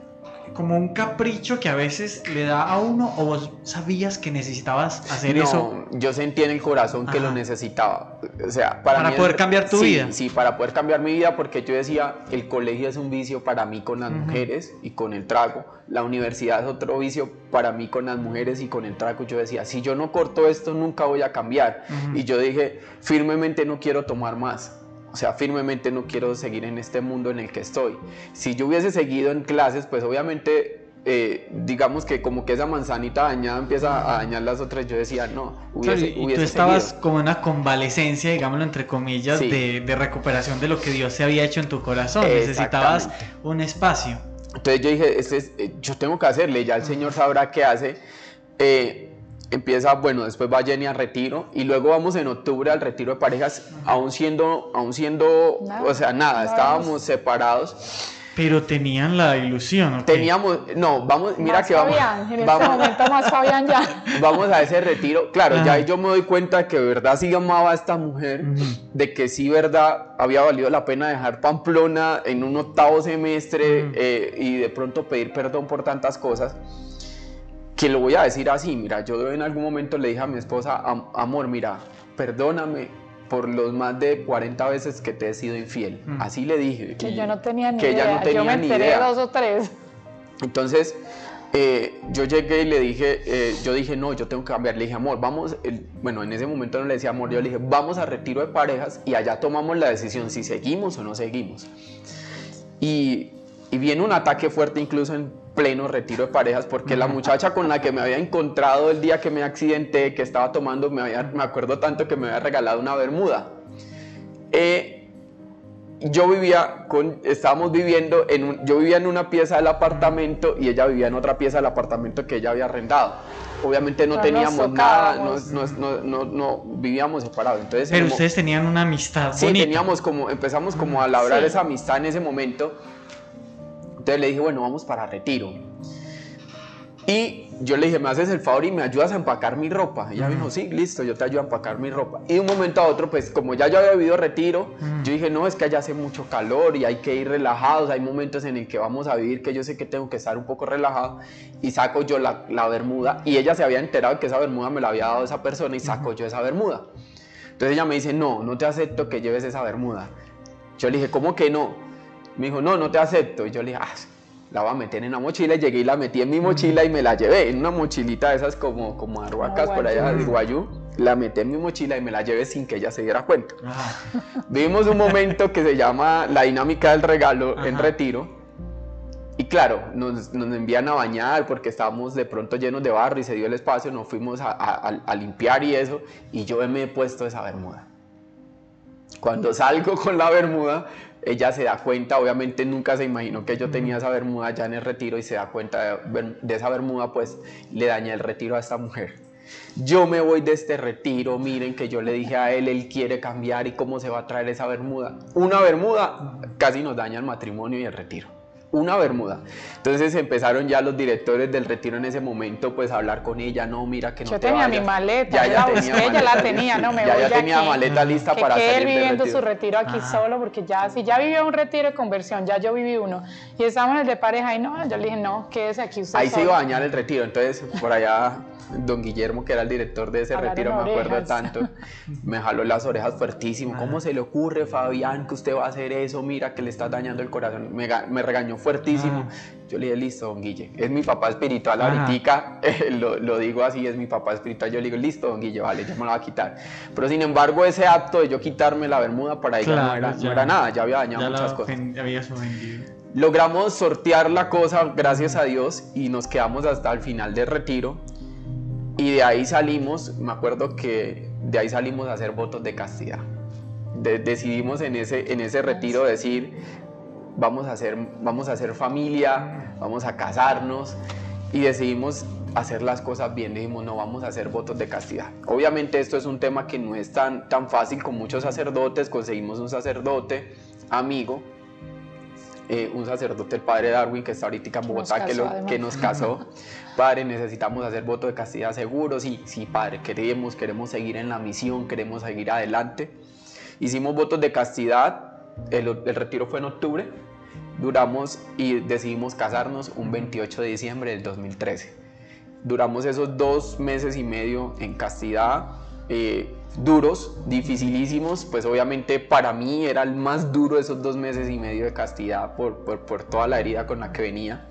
como un capricho que a veces le da a uno, o vos sabías que necesitabas hacer no, eso. Yo sentí en el corazón que Ajá. lo necesitaba, o sea, para, para mí poder es, cambiar tu sí, vida. Sí, para poder cambiar mi vida, porque yo decía, el colegio es un vicio para mí con las uh-huh. mujeres y con el trago, la universidad es otro vicio para mí con las mujeres y con el trago. Yo decía, si yo no corto esto, nunca voy a cambiar. Uh-huh. Y yo dije, firmemente no quiero tomar más. O sea, firmemente no quiero seguir en este mundo en el que estoy. Si yo hubiese seguido en clases, pues obviamente, eh, digamos que como que esa manzanita dañada empieza a dañar las otras. Yo decía, no, hubiese, claro, y hubiese tú estabas seguido. como en una convalecencia, digámoslo entre comillas, sí. de, de recuperación de lo que Dios se había hecho en tu corazón. Necesitabas un espacio. Entonces yo dije, este es, yo tengo que hacerle, ya el Señor sabrá qué hace. Eh, empieza, bueno, después va Jenny al retiro y luego vamos en octubre al retiro de parejas, aún siendo, aún siendo, nada, o sea, nada, estábamos separados. Pero tenían la ilusión, ¿ok? Teníamos, no, vamos, mira más que vamos, Fabián, en vamos, este momento más Fabián ya. Vamos a ese retiro, claro, Ajá. ya yo me doy cuenta que de verdad sí amaba a esta mujer, uh-huh. de que sí, verdad, había valido la pena dejar Pamplona en un octavo semestre uh-huh. eh, y de pronto pedir perdón por tantas cosas, que lo voy a decir así, mira, yo en algún momento le dije a mi esposa, amor, mira, perdóname por los más de cuarenta veces que te he sido infiel. Mm. Así le dije. Que yo no tenía ni que idea. Ella no tenía yo me enteré ni idea. dos o tres. Entonces, eh, yo llegué y le dije, eh, yo dije, no, yo tengo que cambiar. Le dije, amor, vamos, el, bueno, en ese momento no le decía amor, yo le dije, vamos a retiro de parejas y allá tomamos la decisión si seguimos o no seguimos. Y, y viene un ataque fuerte incluso en pleno retiro de parejas, porque la muchacha con la que me había encontrado el día que me accidenté, que estaba tomando, me, había, me acuerdo tanto que me había regalado una bermuda. Eh, yo vivía con, estábamos viviendo, en un, yo vivía en una pieza del apartamento y ella vivía en otra pieza del apartamento que ella había arrendado. Obviamente no, no teníamos nada, no, no, no, no, no vivíamos separados. Entonces, pero como, ustedes tenían una amistad sí, bonita. teníamos como, empezamos como a labrar sí. esa amistad en ese momento. Entonces le dije, bueno, vamos para retiro. Y yo le dije, me haces el favor y me ayudas a empacar mi ropa. Y ella me dijo, sí, listo, yo te ayudo a empacar mi ropa. Y de un momento a otro, pues como ya yo había vivido retiro, mm. yo dije, no, es que allá hace mucho calor y hay que ir relajados. Hay momentos en el que vamos a vivir que yo sé que tengo que estar un poco relajado. Y saco yo la, la bermuda. Y ella se había enterado que esa bermuda me la había dado esa persona y saco uh-huh. yo esa bermuda. Entonces ella me dice, no, no te acepto que lleves esa bermuda. Yo le dije, ¿cómo que no? Me dijo, no, no te acepto. Y yo le dije, ah, la voy a meter en la mochila. Y llegué y la metí en mi mochila y me la llevé en una mochilita de esas como, como arhuacas oh, por allá de Guayú. La metí en mi mochila y me la llevé sin que ella se diera cuenta. Ah. Vivimos un momento que se llama la dinámica del regalo Ajá. en retiro. Y claro, nos, nos envían a bañar porque estábamos de pronto llenos de barro y se dio el espacio. Nos fuimos a, a, a limpiar y eso. Y yo me he puesto esa bermuda. Cuando salgo con la bermuda, ella se da cuenta, obviamente nunca se imaginó que yo tenía esa bermuda ya en el retiro y se da cuenta de, de esa bermuda, pues le dañé el retiro a esta mujer. Yo me voy de este retiro, miren que yo le dije a él, él quiere cambiar y cómo se va a traer esa bermuda. Una bermuda casi nos daña el matrimonio y el retiro. Una bermuda. Entonces empezaron ya los directores del retiro en ese momento pues a hablar con ella, no, mira que no yo te tenía vayas. mi maleta, ya, yo ya la tenía busqué, maleta, ya la tenía, no me ya, voy ya de tenía aquí. maleta lista que para que salir él viviendo del su retiro aquí ah. solo, porque ya, si ya vivió un retiro de conversión, ya yo viví uno, y estábamos en el de pareja y no, yo le dije, no, quédese aquí usted ahí solo. se iba a dañar el retiro, entonces por allá don Guillermo, que era el director de ese Hablaron retiro, me acuerdo tanto, me jaló las orejas fuertísimo. ¿Cómo se le ocurre, Fabián, que usted va a hacer eso? Mira que le estás dañando el corazón. Me, me regañó fuertísimo. Ah. Yo le dije, listo, don Guille, es mi papá espiritual ahorita, eh, lo, lo digo así, es mi papá espiritual. Yo le digo, listo, don Guille, vale, yo me lo voy a quitar. Pero sin embargo, ese acto de yo quitarme la bermuda para ella claro, no, era, ya, no era nada, ya había dañado ya muchas cosas. Habías ofendido. Logramos sortear la cosa, gracias a Dios, y nos quedamos hasta el final del retiro. Y de ahí salimos, me acuerdo que de ahí salimos a hacer votos de castidad. De, decidimos en ese, en ese retiro decir, vamos a, hacer, vamos a hacer familia, vamos a casarnos, y decidimos hacer las cosas bien. Dijimos, no, vamos a hacer votos de castidad. Obviamente esto es un tema que no es tan, tan fácil con muchos sacerdotes. Conseguimos un sacerdote amigo, eh, un sacerdote, el padre Darwin, que está ahorita en Bogotá, nos que, lo, que nos casó. Padre, necesitamos hacer voto de castidad seguro. Sí, sí, padre, queremos, queremos seguir en la misión, queremos seguir adelante. Hicimos votos de castidad, el, el retiro fue en octubre, duramos y decidimos casarnos un veintiocho de diciembre del dos mil trece. Duramos esos dos meses y medio en castidad, eh, duros, dificilísimos, pues obviamente para mí era el más duro esos dos meses y medio de castidad por, por, por toda la herida con la que venía.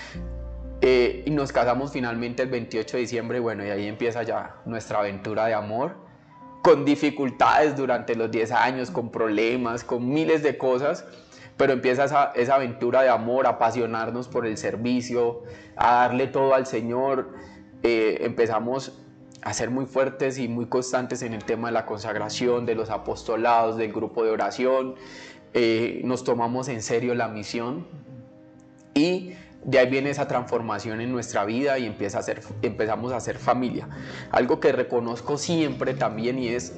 Eh, y nos casamos finalmente el veintiocho de diciembre, bueno, y ahí empieza ya nuestra aventura de amor, con dificultades durante los diez años, con problemas, con miles de cosas, pero empieza esa, esa aventura de amor, a apasionarnos por el servicio, a darle todo al Señor. Eh, empezamos a ser muy fuertes y muy constantes en el tema de la consagración, de los apostolados, del grupo de oración. Eh, nos tomamos en serio la misión. Y de ahí viene esa transformación en nuestra vida y empieza a ser, empezamos a ser familia. Algo que reconozco siempre también y es,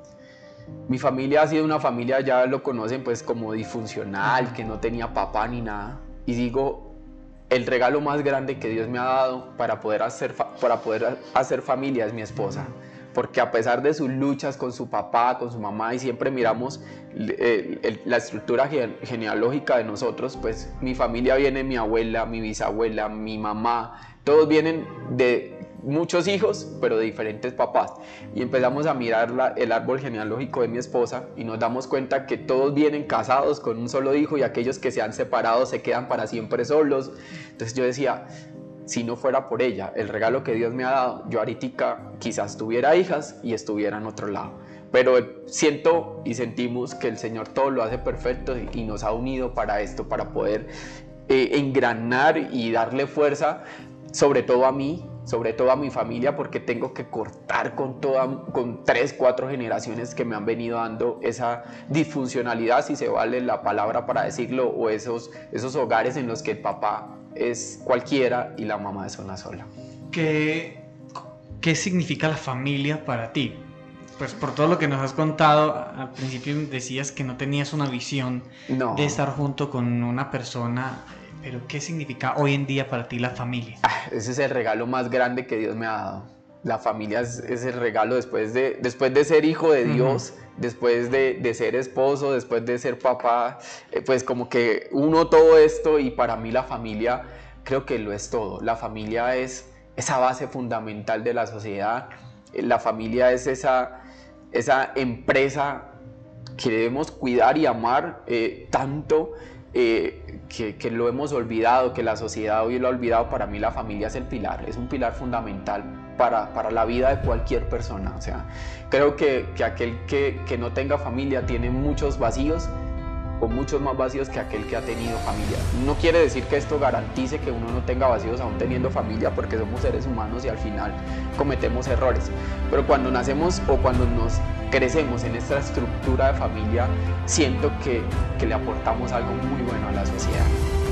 mi familia ha sido una familia, ya lo conocen, pues como disfuncional, que no tenía papá ni nada. Y digo, el regalo más grande que Dios me ha dado para poder hacer, para poder hacer familia es mi esposa. Porque a pesar de sus luchas con su papá, con su mamá, y siempre miramos eh, el, la estructura genealógica de nosotros, pues mi familia viene, mi abuela, mi bisabuela, mi mamá, todos vienen de muchos hijos, pero de diferentes papás. Y empezamos a mirar la, el árbol genealógico de mi esposa y nos damos cuenta que todos vienen casados con un solo hijo y aquellos que se han separado se quedan para siempre solos. Entonces yo decía, si no fuera por ella, el regalo que Dios me ha dado, yo ahorita quizás tuviera hijas y estuviera en otro lado. Pero siento y sentimos que el Señor todo lo hace perfecto y nos ha unido para esto, para poder eh, engranar y darle fuerza, sobre todo a mí, sobre todo a mi familia, porque tengo que cortar con, toda, con tres, cuatro generaciones que me han venido dando esa disfuncionalidad, si se vale la palabra para decirlo, o esos, esos hogares en los que el papá es cualquiera y la mamá es una sola. ¿Qué, qué significa la familia para ti? Pues por todo lo que nos has contado, al principio decías que no tenías una visión no. de estar junto con una persona, pero ¿qué significa hoy en día para ti la familia? Ah, ese es el regalo más grande que Dios me ha dado. La familia es, es el regalo después de, después de ser hijo de Dios, uh-huh. después de, de ser esposo, después de ser papá, eh, pues como que uno todo esto, y para mí la familia creo que lo es todo. La familia es esa base fundamental de la sociedad, la familia es esa, esa empresa que debemos cuidar y amar eh, tanto, eh, que, que lo hemos olvidado, que la sociedad hoy lo ha olvidado. Para mí la familia es el pilar, es un pilar fundamental para, para la vida de cualquier persona. O sea, creo que, que aquel que, que no tenga familia tiene muchos vacíos, o muchos más vacíos que aquel que ha tenido familia. No quiere decir que esto garantice que uno no tenga vacíos aún teniendo familia, porque somos seres humanos y al final cometemos errores. Pero cuando nacemos o cuando nos crecemos en esta estructura de familia, siento que, que le aportamos algo muy bueno a la sociedad.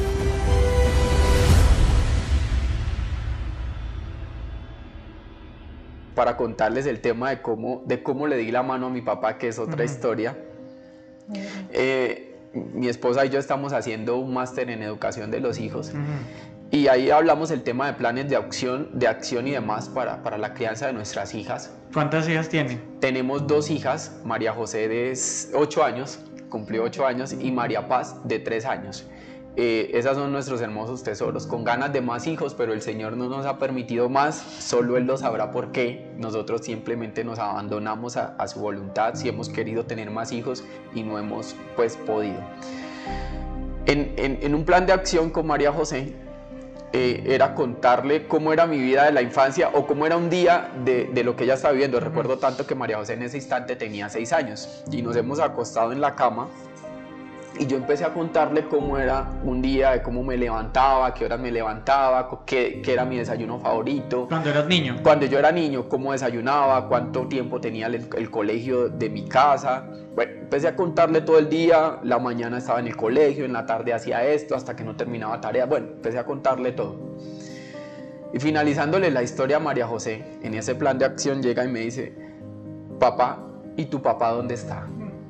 Para contarles el tema de cómo, de cómo le di la mano a mi papá, que es otra uh-huh. historia. Eh, mi esposa y yo estamos haciendo un máster en educación de los hijos uh-huh. y ahí hablamos el tema de planes de acción, de acción y demás para, para la crianza de nuestras hijas. ¿Cuántas hijas tienen? Tenemos dos hijas, María José de ocho años, cumplió ocho años, y María Paz de tres años. Eh, esas son nuestros hermosos tesoros, con ganas de más hijos, pero el Señor no nos ha permitido más, solo Él lo sabrá por qué. Nosotros simplemente nos abandonamos a, a su voluntad, si hemos querido tener más hijos y no hemos pues podido. En, en, en un plan de acción con María José, eh, era contarle cómo era mi vida de la infancia o cómo era un día de, de lo que ella estaba viviendo. Recuerdo tanto que María José en ese instante tenía seis años y nos hemos acostado en la cama. Y yo empecé a contarle cómo era un día, de cómo me levantaba, qué horas me levantaba, qué, qué era mi desayuno favorito. ¿Cuando eras niño? Cuando yo era niño, cómo desayunaba, cuánto tiempo tenía el, el colegio de mi casa. Bueno, empecé a contarle todo el día, la mañana estaba en el colegio, en la tarde hacía esto, hasta que no terminaba tareas. Bueno, empecé a contarle todo. Y finalizándole la historia a María José, en ese plan de acción llega y me dice, papá, ¿y tu papá dónde está?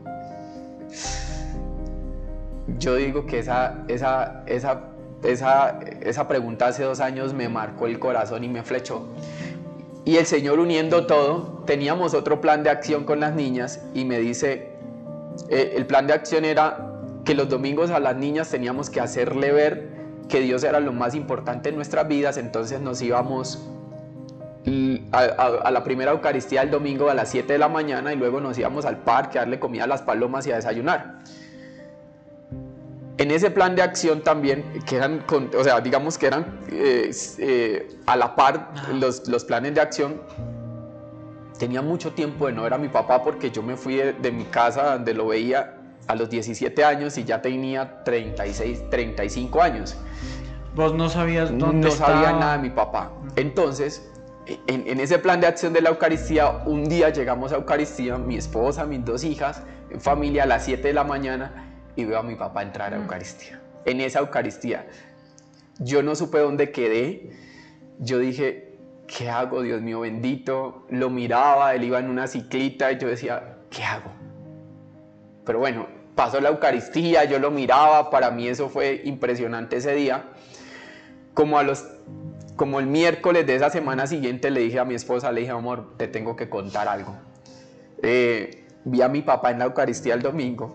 Yo digo que esa, esa, esa, esa, esa pregunta hace dos años me marcó el corazón y me flechó. Y el Señor, uniendo todo, teníamos otro plan de acción con las niñas y me dice, eh, el plan de acción era que los domingos a las niñas teníamos que hacerle ver que Dios era lo más importante en nuestras vidas. Entonces nos íbamos a, a, a la primera Eucaristía el domingo a las siete de la mañana y luego nos íbamos al parque a darle comida a las palomas y a desayunar. En ese plan de acción también, que eran, con, o sea, digamos que eran eh, eh, a la par los, los planes de acción, tenía mucho tiempo de no ver a mi papá porque yo me fui de, de mi casa donde lo veía a los diecisiete años y ya tenía treinta y seis, treinta y cinco años. ¿Vos no sabías dónde No estaba? sabía nada de mi papá. Entonces, en, en ese plan de acción de la Eucaristía, un día llegamos a Eucaristía, mi esposa, mis dos hijas, en familia, a las siete de la mañana, y veo a mi papá entrar a Eucaristía. En esa Eucaristía. yo no supe dónde quedé. Yo dije, ¿qué hago? Dios mío bendito. Lo miraba, él iba en una ciclita y yo decía, ¿qué hago? Pero bueno, pasó la Eucaristía, yo lo miraba, para mí eso fue impresionante ese día. Como, a los, como el miércoles de esa semana siguiente le dije a mi esposa, le dije, amor, te tengo que contar algo. Eh, vi a mi papá en la Eucaristía el domingo.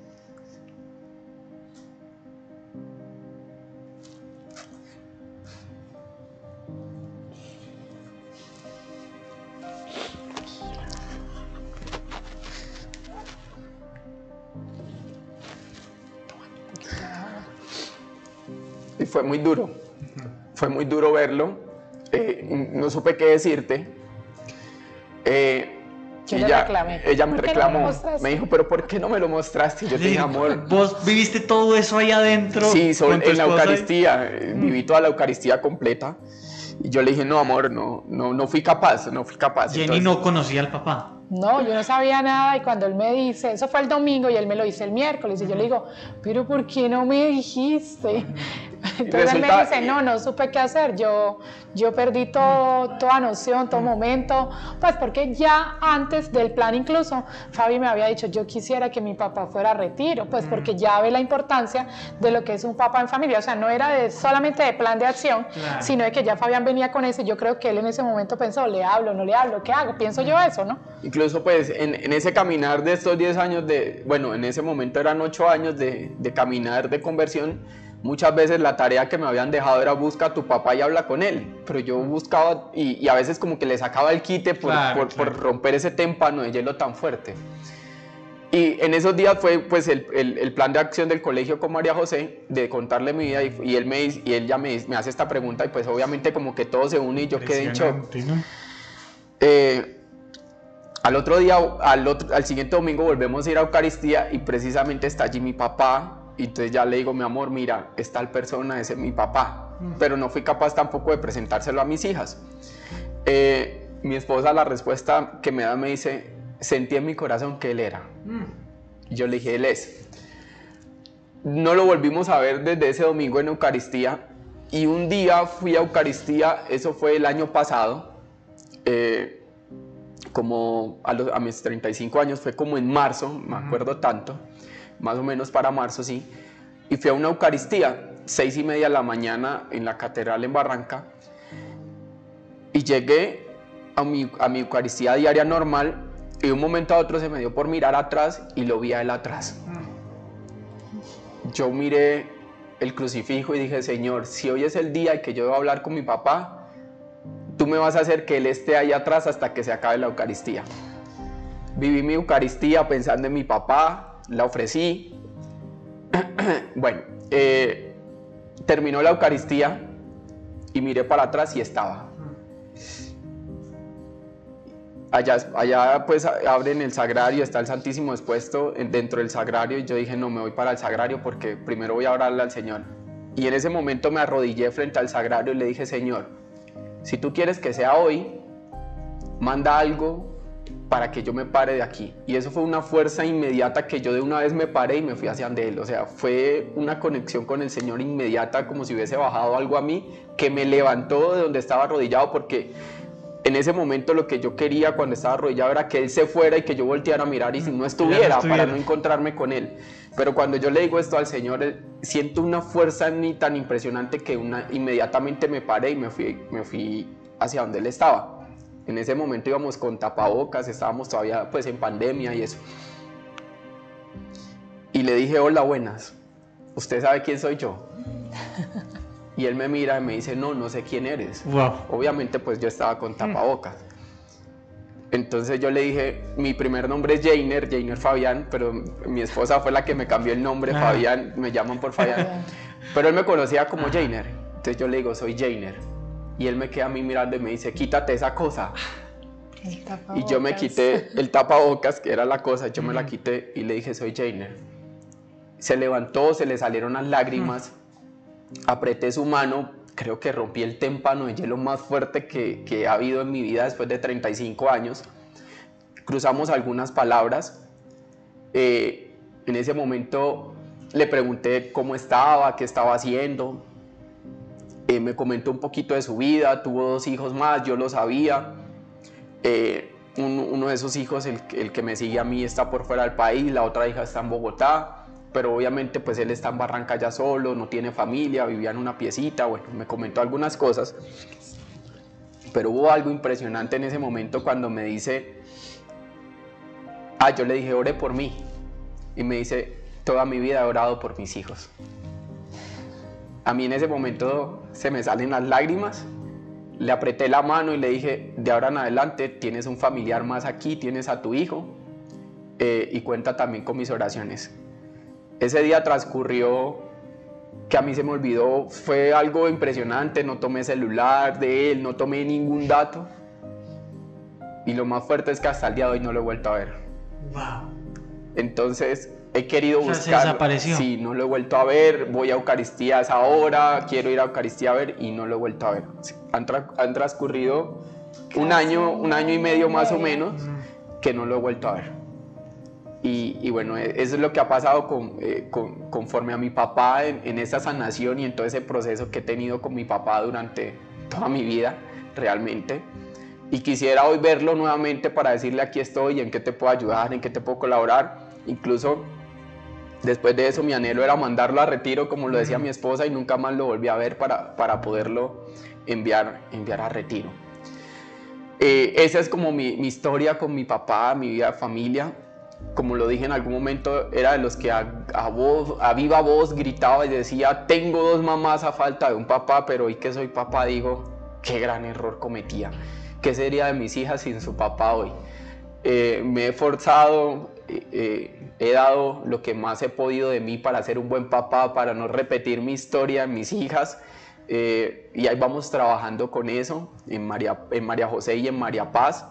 Y fue muy duro, fue muy duro verlo, eh, no supe qué decirte. Eh, Yo ella, le reclamé. ella me ¿Por qué no me reclamó, mostraste? me dijo, pero ¿por qué no me lo mostraste? Y yo te dije, amor, ¿Vos viviste todo eso ahí adentro? sí, con tu en la esposa? Eucaristía, eh, viví toda la Eucaristía completa. Y yo le dije, no, amor, no, no, no fui capaz, no fui capaz. Jenny Entonces, no conocía al papá. No, yo no sabía nada y cuando él me dice, eso fue el domingo y él me lo dice el miércoles y yo le digo, pero ¿por qué no me dijiste? Entonces él me resulta- dice, no, no supe qué hacer, yo, yo perdí todo, toda noción, todo momento, pues porque ya antes del plan incluso, Fabi me había dicho, yo quisiera que mi papá fuera a retiro, pues porque ya ve la importancia de lo que es un papá en familia, o sea, no era de, solamente de plan de acción, Claro. sino de que ya Fabián venía con eso y yo creo que él en ese momento pensó, le hablo, no le hablo, ¿qué hago? Pienso yo eso, ¿no? Incluso pues en, en ese caminar de estos diez años de, bueno, en ese momento eran ocho años de, de caminar de conversión, muchas veces la tarea que me habían dejado era busca a tu papá y habla con él, pero yo buscaba y, y a veces como que le sacaba el quite por, Claro, por, claro. por romper ese témpano de hielo tan fuerte. Y en esos días fue pues el, el, el plan de acción del colegio con María José, de contarle mi vida y, y él, me, dice- y él ya me, me hace esta pregunta y pues obviamente como que todo se une y yo quedé en shock. Impresionante, ¿no? Eh, al otro día, al, otro, al siguiente domingo volvemos a ir a Eucaristía y precisamente está allí mi papá y entonces ya le digo, mi amor, mira, es tal persona, ese es mi papá, pero no fui capaz tampoco de presentárselo a mis hijas. Eh, mi esposa, la respuesta que me da me dice, sentí en mi corazón que él era. Y yo le dije, él es. No lo volvimos a ver desde ese domingo en Eucaristía y un día fui a Eucaristía, eso fue el año pasado, eh, como a, los, a mis treinta y cinco años, fue como en marzo, me acuerdo tanto, más o menos para marzo, sí, y fui a una Eucaristía, seis y media de la mañana en la catedral en Barranca, y llegué a mi, a mi Eucaristía diaria normal, y de un momento a otro se me dio por mirar atrás, y lo vi a él atrás. Yo miré el crucifijo y dije, Señor, si hoy es el día en que yo voy a hablar con mi papá, tú me vas a hacer que él esté ahí atrás hasta que se acabe la Eucaristía. Viví mi Eucaristía pensando en mi papá, la ofrecí. Bueno, eh, terminó la Eucaristía y miré para atrás y estaba. Allá, allá pues abren el sagrario, está el Santísimo expuesto dentro del sagrario y yo dije, no, me voy para el sagrario porque primero voy a orarle al Señor. Y en ese momento me arrodillé frente al sagrario y le dije, Señor, si tú quieres que sea hoy, manda algo para que yo me pare de aquí. Y eso fue una fuerza inmediata que yo de una vez me paré y me fui hacia donde él. O sea, fue una conexión con el Señor inmediata, como si hubiese bajado algo a mí, que me levantó de donde estaba arrodillado, porque en ese momento lo que yo quería cuando estaba arrodillado era que él se fuera y que yo volteara a mirar y si no estuviera, para no encontrarme con él. Pero cuando yo le digo esto al Señor, siento una fuerza en mí tan impresionante que una, inmediatamente me paré y me fui, me fui hacia donde él estaba. En ese momento íbamos con tapabocas, estábamos todavía pues en pandemia y eso. Y le dije, hola, buenas, ¿usted sabe quién soy yo? Y él me mira y me dice, no, no sé quién eres. Wow. Obviamente pues yo estaba con tapabocas. Entonces yo le dije, mi primer nombre es Jainer, Jainer Fabián, pero mi esposa fue la que me cambió el nombre, ah. Fabián, me llaman por Fabián. Pero él me conocía como Jainer. Entonces yo le digo, soy Jainer. Y él me queda a mí mirando y me dice, quítate esa cosa. Y yo me quité el tapabocas, que era la cosa, yo mm. me la quité y le dije, soy Jainer. Se levantó, se le salieron las lágrimas. Mm. Apreté su mano, creo que rompí el témpano de hielo más fuerte que, que ha habido en mi vida después de treinta y cinco años. Cruzamos algunas palabras. Eh, en ese momento le pregunté cómo estaba, qué estaba haciendo. Eh, me comentó un poquito de su vida, tuvo dos hijos más, yo lo sabía. Eh, un, uno de esos hijos, el, el que me sigue a mí, está por fuera del país, la otra hija está en Bogotá, pero obviamente pues él está en Barranca ya solo, no tiene familia, vivía en una piecita, bueno, me comentó algunas cosas. Pero hubo algo impresionante en ese momento cuando me dice, ah, yo le dije, ore por mí, y me dice, toda mi vida he orado por mis hijos. A mí en ese momento se me salen las lágrimas, le apreté la mano y le dije, de ahora en adelante tienes un familiar más aquí, tienes a tu hijo, eh, y cuenta también con mis oraciones. Ese día transcurrió que a mí se me olvidó, fue algo impresionante, no tomé celular de él, no tomé ningún dato, y lo más fuerte es que hasta el día de hoy no lo he vuelto a ver. Wow. Entonces he querido O sea, buscar. se desapareció. Sí, no lo he vuelto a ver. Voy a Eucaristía a esa hora, quiero ir a Eucaristía a ver y no lo he vuelto a ver. Han, tra han transcurrido un año, un año y medio más o menos que no lo he vuelto a ver. Y, y bueno, eso es lo que ha pasado con, eh, con, conforme a mi papá en, en esa sanación y en todo ese proceso que he tenido con mi papá durante toda mi vida, realmente. Y quisiera hoy verlo nuevamente para decirle aquí estoy, en qué te puedo ayudar, en qué te puedo colaborar. Incluso después de eso mi anhelo era mandarlo a retiro, como lo decía mi esposa, y nunca más lo volví a ver para, para poderlo enviar, enviar a retiro. Eh, esa es como mi, mi historia con mi papá, mi vida de familia. Como lo dije en algún momento, era de los que a, a, voz, a viva voz gritaba y decía, tengo dos mamás a falta de un papá, pero hoy que soy papá digo, qué gran error cometía. ¿Qué sería de mis hijas sin su papá hoy? Eh, me he esforzado, eh, eh, he dado lo que más he podido de mí para ser un buen papá, para no repetir mi historia en mis hijas, eh, y ahí vamos trabajando con eso en María, en María José y en María Paz,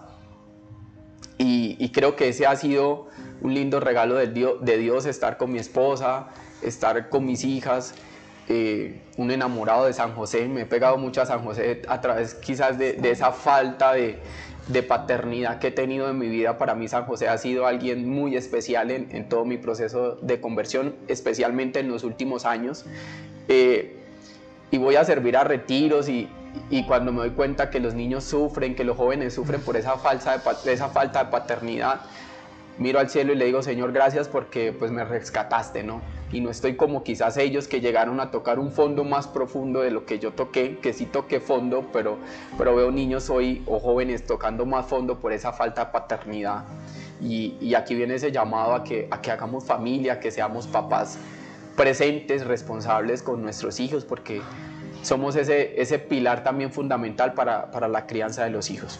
y, y creo que ese ha sido un lindo regalo de Dios, de Dios, estar con mi esposa, estar con mis hijas, eh, un enamorado de San José. Me he pegado mucho a San José a través quizás de, de esa falta de de paternidad que he tenido en mi vida. Para mí San José ha sido alguien muy especial en, en todo mi proceso de conversión, especialmente en los últimos años, eh, y voy a servir a retiros y, y cuando me doy cuenta que los niños sufren, que los jóvenes sufren por esa, falsa de, esa falta de paternidad, miro al cielo y le digo, Señor, gracias porque pues me rescataste, ¿no? Y no estoy como quizás ellos que llegaron a tocar un fondo más profundo de lo que yo toqué, que sí toqué fondo, pero, pero veo niños hoy o jóvenes tocando más fondo por esa falta de paternidad. Y, y aquí viene ese llamado a que, a que hagamos familia, que seamos papás presentes, responsables con nuestros hijos, porque somos ese, ese pilar también fundamental para, para la crianza de los hijos.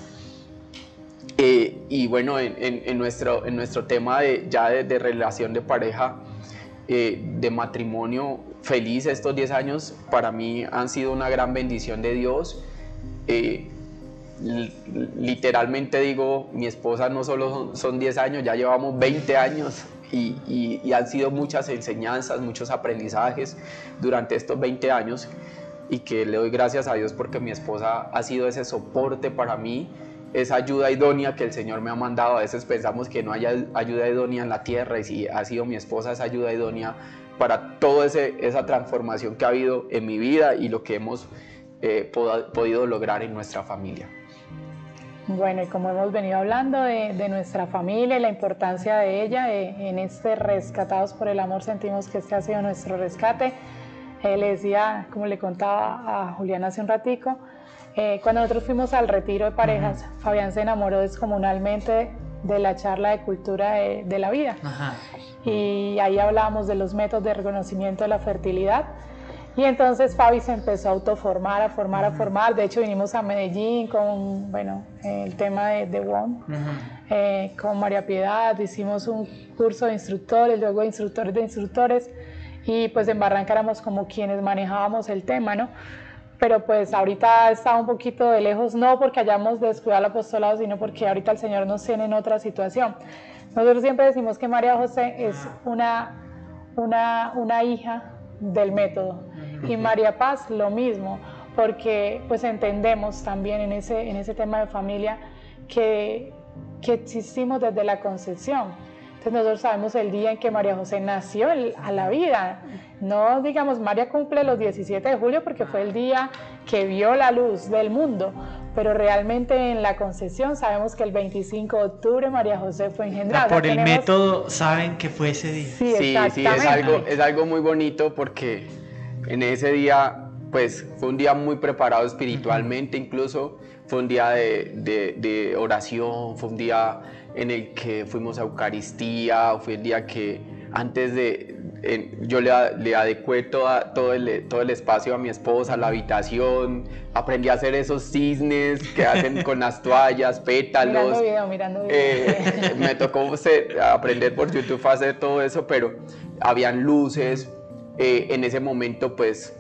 Eh, y bueno, en, en, en, nuestro, en nuestro tema de, ya de, de relación de pareja, eh, de matrimonio feliz, estos diez años para mí han sido una gran bendición de Dios. Eh, literalmente digo, mi esposa no solo son, son diez años, ya llevamos veinte años y, y, y han sido muchas enseñanzas, muchos aprendizajes durante estos veinte años, y que le doy gracias a Dios porque mi esposa ha sido ese soporte para mí, esa ayuda idónea que el Señor me ha mandado. A veces pensamos que no hay ayuda idónea en la tierra, y sí, ha sido mi esposa esa ayuda idónea para toda esa transformación que ha habido en mi vida y lo que hemos eh, pod podido lograr en nuestra familia. Bueno, y como hemos venido hablando de, de nuestra familia y la importancia de ella, eh, en este Rescatados por el Amor sentimos que este ha sido nuestro rescate. Eh, le decía, como le contaba a Julián hace un ratico, Eh, cuando nosotros fuimos al retiro de parejas, uh-huh. Fabián se enamoró descomunalmente de la charla de cultura de, de la vida. Uh-huh. Y ahí hablábamos de los métodos de reconocimiento de la fertilidad. Y entonces Fabi se empezó a autoformar, a formar, uh-huh. a formar. De hecho, vinimos a Medellín con, bueno, eh, el tema de, de W O M, uh-huh. eh, con María Piedad. Hicimos un curso de instructores, luego de instructores de instructores. Y pues en Barranca éramos como quienes manejábamos el tema, ¿no? Pero pues ahorita está un poquito de lejos, no porque hayamos descuidado el apostolado, sino porque ahorita el Señor nos tiene en otra situación. Nosotros siempre decimos que María José es una, una, una hija del método, y María Paz lo mismo, porque pues entendemos también en ese, en ese tema de familia que, que existimos desde la concepción. Entonces nosotros sabemos el día en que María José nació a la vida. No digamos, María cumple los diecisiete de julio porque fue el día que vio la luz del mundo, pero realmente en la concepción sabemos que el veinticinco de octubre María José fue engendrada. Por el Tenemos... método saben que fue ese día. Sí, sí, sí, es algo, es algo muy bonito porque en ese día pues fue un día muy preparado espiritualmente, uh-huh. incluso fue un día de, de, de oración, fue un día en el que fuimos a Eucaristía, fue el día que antes de, en, yo le, le adecué toda, todo, el, todo el espacio a mi esposa, la habitación, aprendí a hacer esos cisnes que hacen con las toallas, pétalos. Mirando video, mirando video. Eh, me tocó ser, aprender por YouTube a hacer todo eso, pero habían luces, eh, en ese momento pues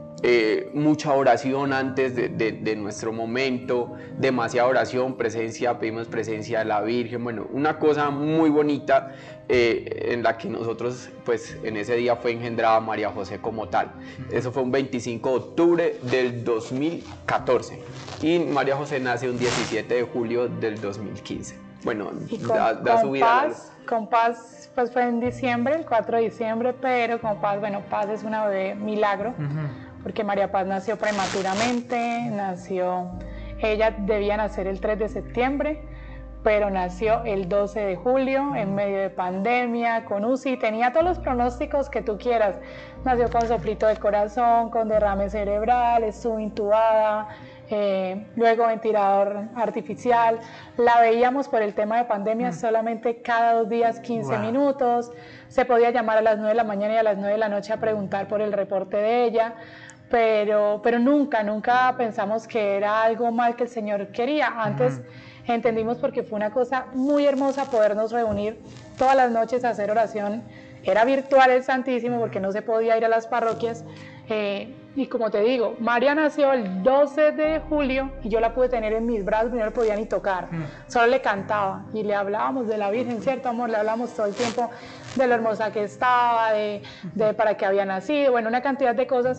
Eh, mucha oración antes de, de, de nuestro momento, demasiada oración, presencia, pedimos presencia de la Virgen, bueno, una cosa muy bonita eh, en la que nosotros, pues en ese día fue engendrada María José como tal. Eso fue un veinticinco de octubre del dos mil catorce y María José nace un diecisiete de julio del dos mil quince. Bueno, y con, da, da con su vida. Paz, con Paz, pues fue en diciembre, el cuatro de diciembre, pero con Paz, bueno, Paz es una bebé milagro. Uh-huh. Porque María Paz nació prematuramente, nació, ella debía nacer el tres de septiembre, pero nació el doce de julio en medio de pandemia, con U C I, tenía todos los pronósticos que tú quieras, nació con soplito de corazón, con derrame cerebral, estuvo intubada, eh, luego ventilador artificial, la veíamos por el tema de pandemia mm. solamente cada dos días quince wow. minutos, se podía llamar a las nueve de la mañana y a las nueve de la noche a preguntar por el reporte de ella, Pero, pero nunca, nunca pensamos que era algo mal que el Señor quería. Antes uh-huh. entendimos porque fue una cosa muy hermosa podernos reunir todas las noches a hacer oración. Era virtual el Santísimo porque no se podía ir a las parroquias. Eh, y como te digo, María nació el doce de julio y yo la pude tener en mis brazos, no le podía ni tocar. Uh-huh. Solo le cantaba y le hablábamos de la Virgen, ¿cierto, amor? Le hablábamos todo el tiempo de lo hermosa que estaba, de, de para qué había nacido, bueno, una cantidad de cosas.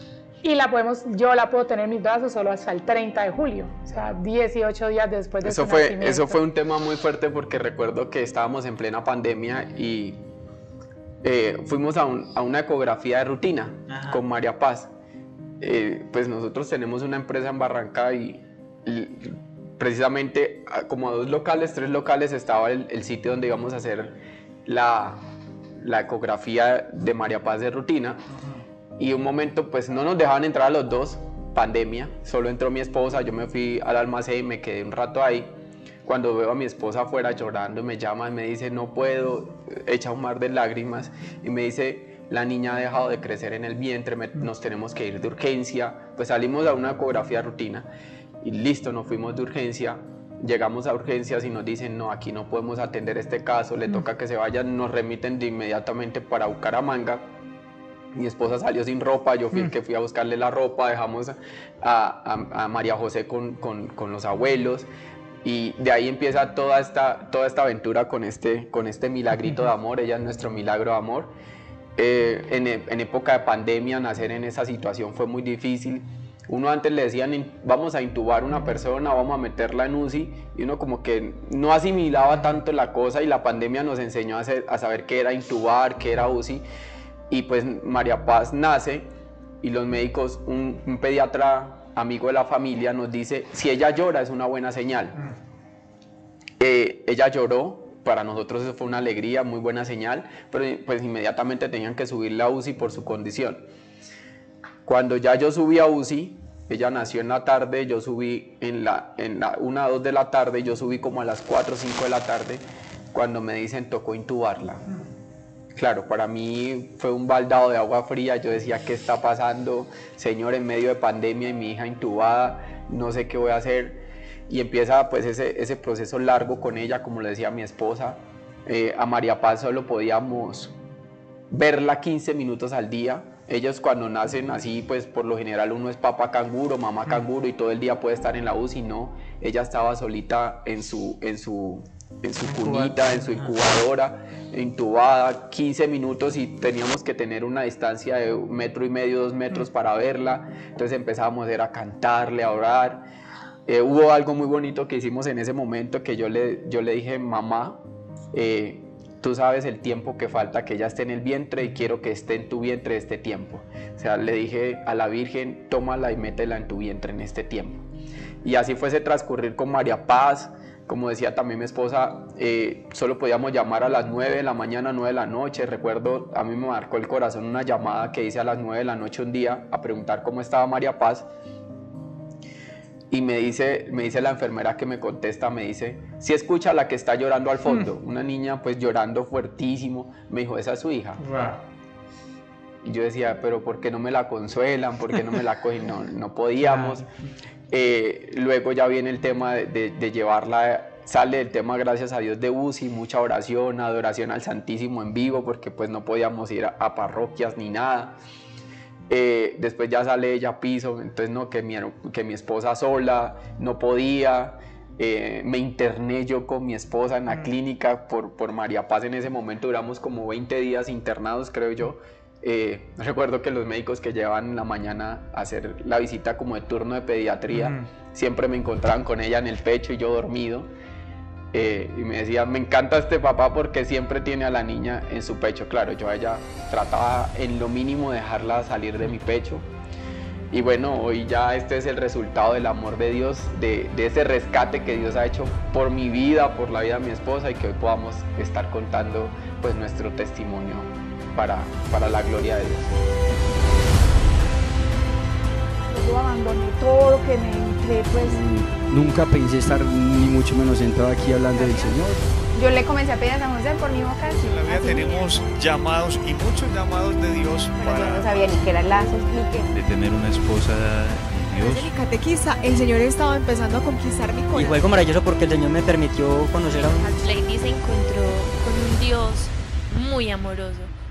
Y la podemos, yo la puedo tener en mis brazos solo hasta el treinta de julio, o sea, dieciocho días después de eso su fue, nacimiento. Eso fue un tema muy fuerte porque recuerdo que estábamos en plena pandemia y eh, fuimos a, un, a una ecografía de rutina Ajá. con María Paz. Eh, pues nosotros tenemos una empresa en Barranca y, y precisamente como a dos locales, tres locales estaba el, el sitio donde íbamos a hacer la, la ecografía de María Paz de rutina. Ajá. Y un momento pues no nos dejaban entrar a los dos, pandemia, solo entró mi esposa, yo me fui al almacén y me quedé un rato ahí. Cuando veo a mi esposa afuera llorando, me llama y me dice no puedo, echa un mar de lágrimas y me dice la niña ha dejado de crecer en el vientre, me, nos tenemos que ir de urgencia. Pues salimos a una ecografía rutina y listo, nos fuimos de urgencia. Llegamos a urgencias y nos dicen no, aquí no podemos atender este caso, le toca que se vayan, nos remiten de inmediatamente para Bucaramanga. Mi esposa salió sin ropa, yo fui el que fui a buscarle la ropa, dejamos a, a, a María José con, con, con los abuelos y de ahí empieza toda esta, toda esta aventura con este, con este milagrito de amor, ella es nuestro milagro de amor. Eh, en, en época de pandemia nacer en esa situación fue muy difícil. Uno antes le decían vamos a intubar a una persona, vamos a meterla en U C I y uno como que no asimilaba tanto la cosa y la pandemia nos enseñó a, hacer, a saber qué era intubar, qué era U C I. Y pues María Paz nace y los médicos, un, un pediatra amigo de la familia nos dice, si ella llora es una buena señal. Mm. Eh, ella lloró, para nosotros eso fue una alegría, muy buena señal, pero pues inmediatamente tenían que subirla a U C I por su condición. Cuando ya yo subí a U C I, ella nació en la tarde, yo subí en la, en la una o dos de la tarde, yo subí como a las cuatro o cinco de la tarde, cuando me dicen tocó intubarla. Mm. Claro, para mí fue un baldado de agua fría, yo decía, ¿qué está pasando? Señor, en medio de pandemia y mi hija intubada, no sé qué voy a hacer. Y empieza pues ese, ese proceso largo con ella, como le decía mi esposa. Eh, a María Paz solo podíamos verla quince minutos al día. Ellos cuando nacen así, pues por lo general uno es papá canguro, mamá canguro y todo el día puede estar en la U C I, no. Ella estaba solita en su... En su en su cunita, en su incubadora, intubada, quince minutos y teníamos que tener una distancia de un metro y medio, dos metros para verla. Entonces empezábamos a, a cantarle, a orar. Eh, hubo algo muy bonito que hicimos en ese momento que yo le, yo le dije, mamá, eh, tú sabes el tiempo que falta que ella esté en el vientre y quiero que esté en tu vientre este tiempo. O sea, le dije a la Virgen, tómala y métela en tu vientre en este tiempo. Y así fuese transcurrir con María Paz. Como decía también mi esposa, eh, solo podíamos llamar a las nueve de la mañana, nueve de la noche. Recuerdo, a mí me marcó el corazón una llamada que hice a las nueve de la noche un día a preguntar cómo estaba María Paz. Y me dice, me dice la enfermera que me contesta, me dice, si escucha a la que está llorando al fondo, mm. una niña pues llorando fuertísimo. Me dijo, esa es su hija. Wow. Y yo decía, pero ¿por qué no me la consuelan? ¿Por qué no me la cogen? No, no podíamos. Eh, luego ya viene el tema de, de, de llevarla, sale el tema, gracias a Dios, de U C I, mucha oración, adoración al Santísimo en vivo, porque pues no podíamos ir a, a parroquias ni nada. Eh, después ya sale ella a piso, entonces no, que mi, que mi esposa sola no podía. Eh, me interné yo con mi esposa en la mm. clínica por, por María Paz. En ese momento duramos como veinte días internados, creo yo. Eh, recuerdo que los médicos que llevan en la mañana a hacer la visita como de turno de pediatría, mm. siempre me encontraban con ella en el pecho y yo dormido. Eh, y me decían, me encanta este papá porque siempre tiene a la niña en su pecho. Claro, yo a ella trataba en lo mínimo dejarla salir de mi pecho. Y bueno, hoy ya este es el resultado del amor de Dios, de, de ese rescate que Dios ha hecho por mi vida, por la vida de mi esposa, y que hoy podamos estar contando pues nuestro testimonio para, para la gloria de Dios. Yo abandoné todo lo que me entré, pues... Nunca pensé estar ni mucho menos sentado aquí hablando del Señor. Yo le comencé a pedir a San José por mi vocación. En la vida tenemos llamados y muchos llamados de Dios. Pero para... yo no sabía ni qué era lazo, explique. De tener una esposa de Dios. Desde mi catequista, el Señor estaba empezando a conquistar mi corazón. Y fue algo maravilloso porque el Señor me permitió conocer a un... Lady se encontró con un Dios muy amoroso,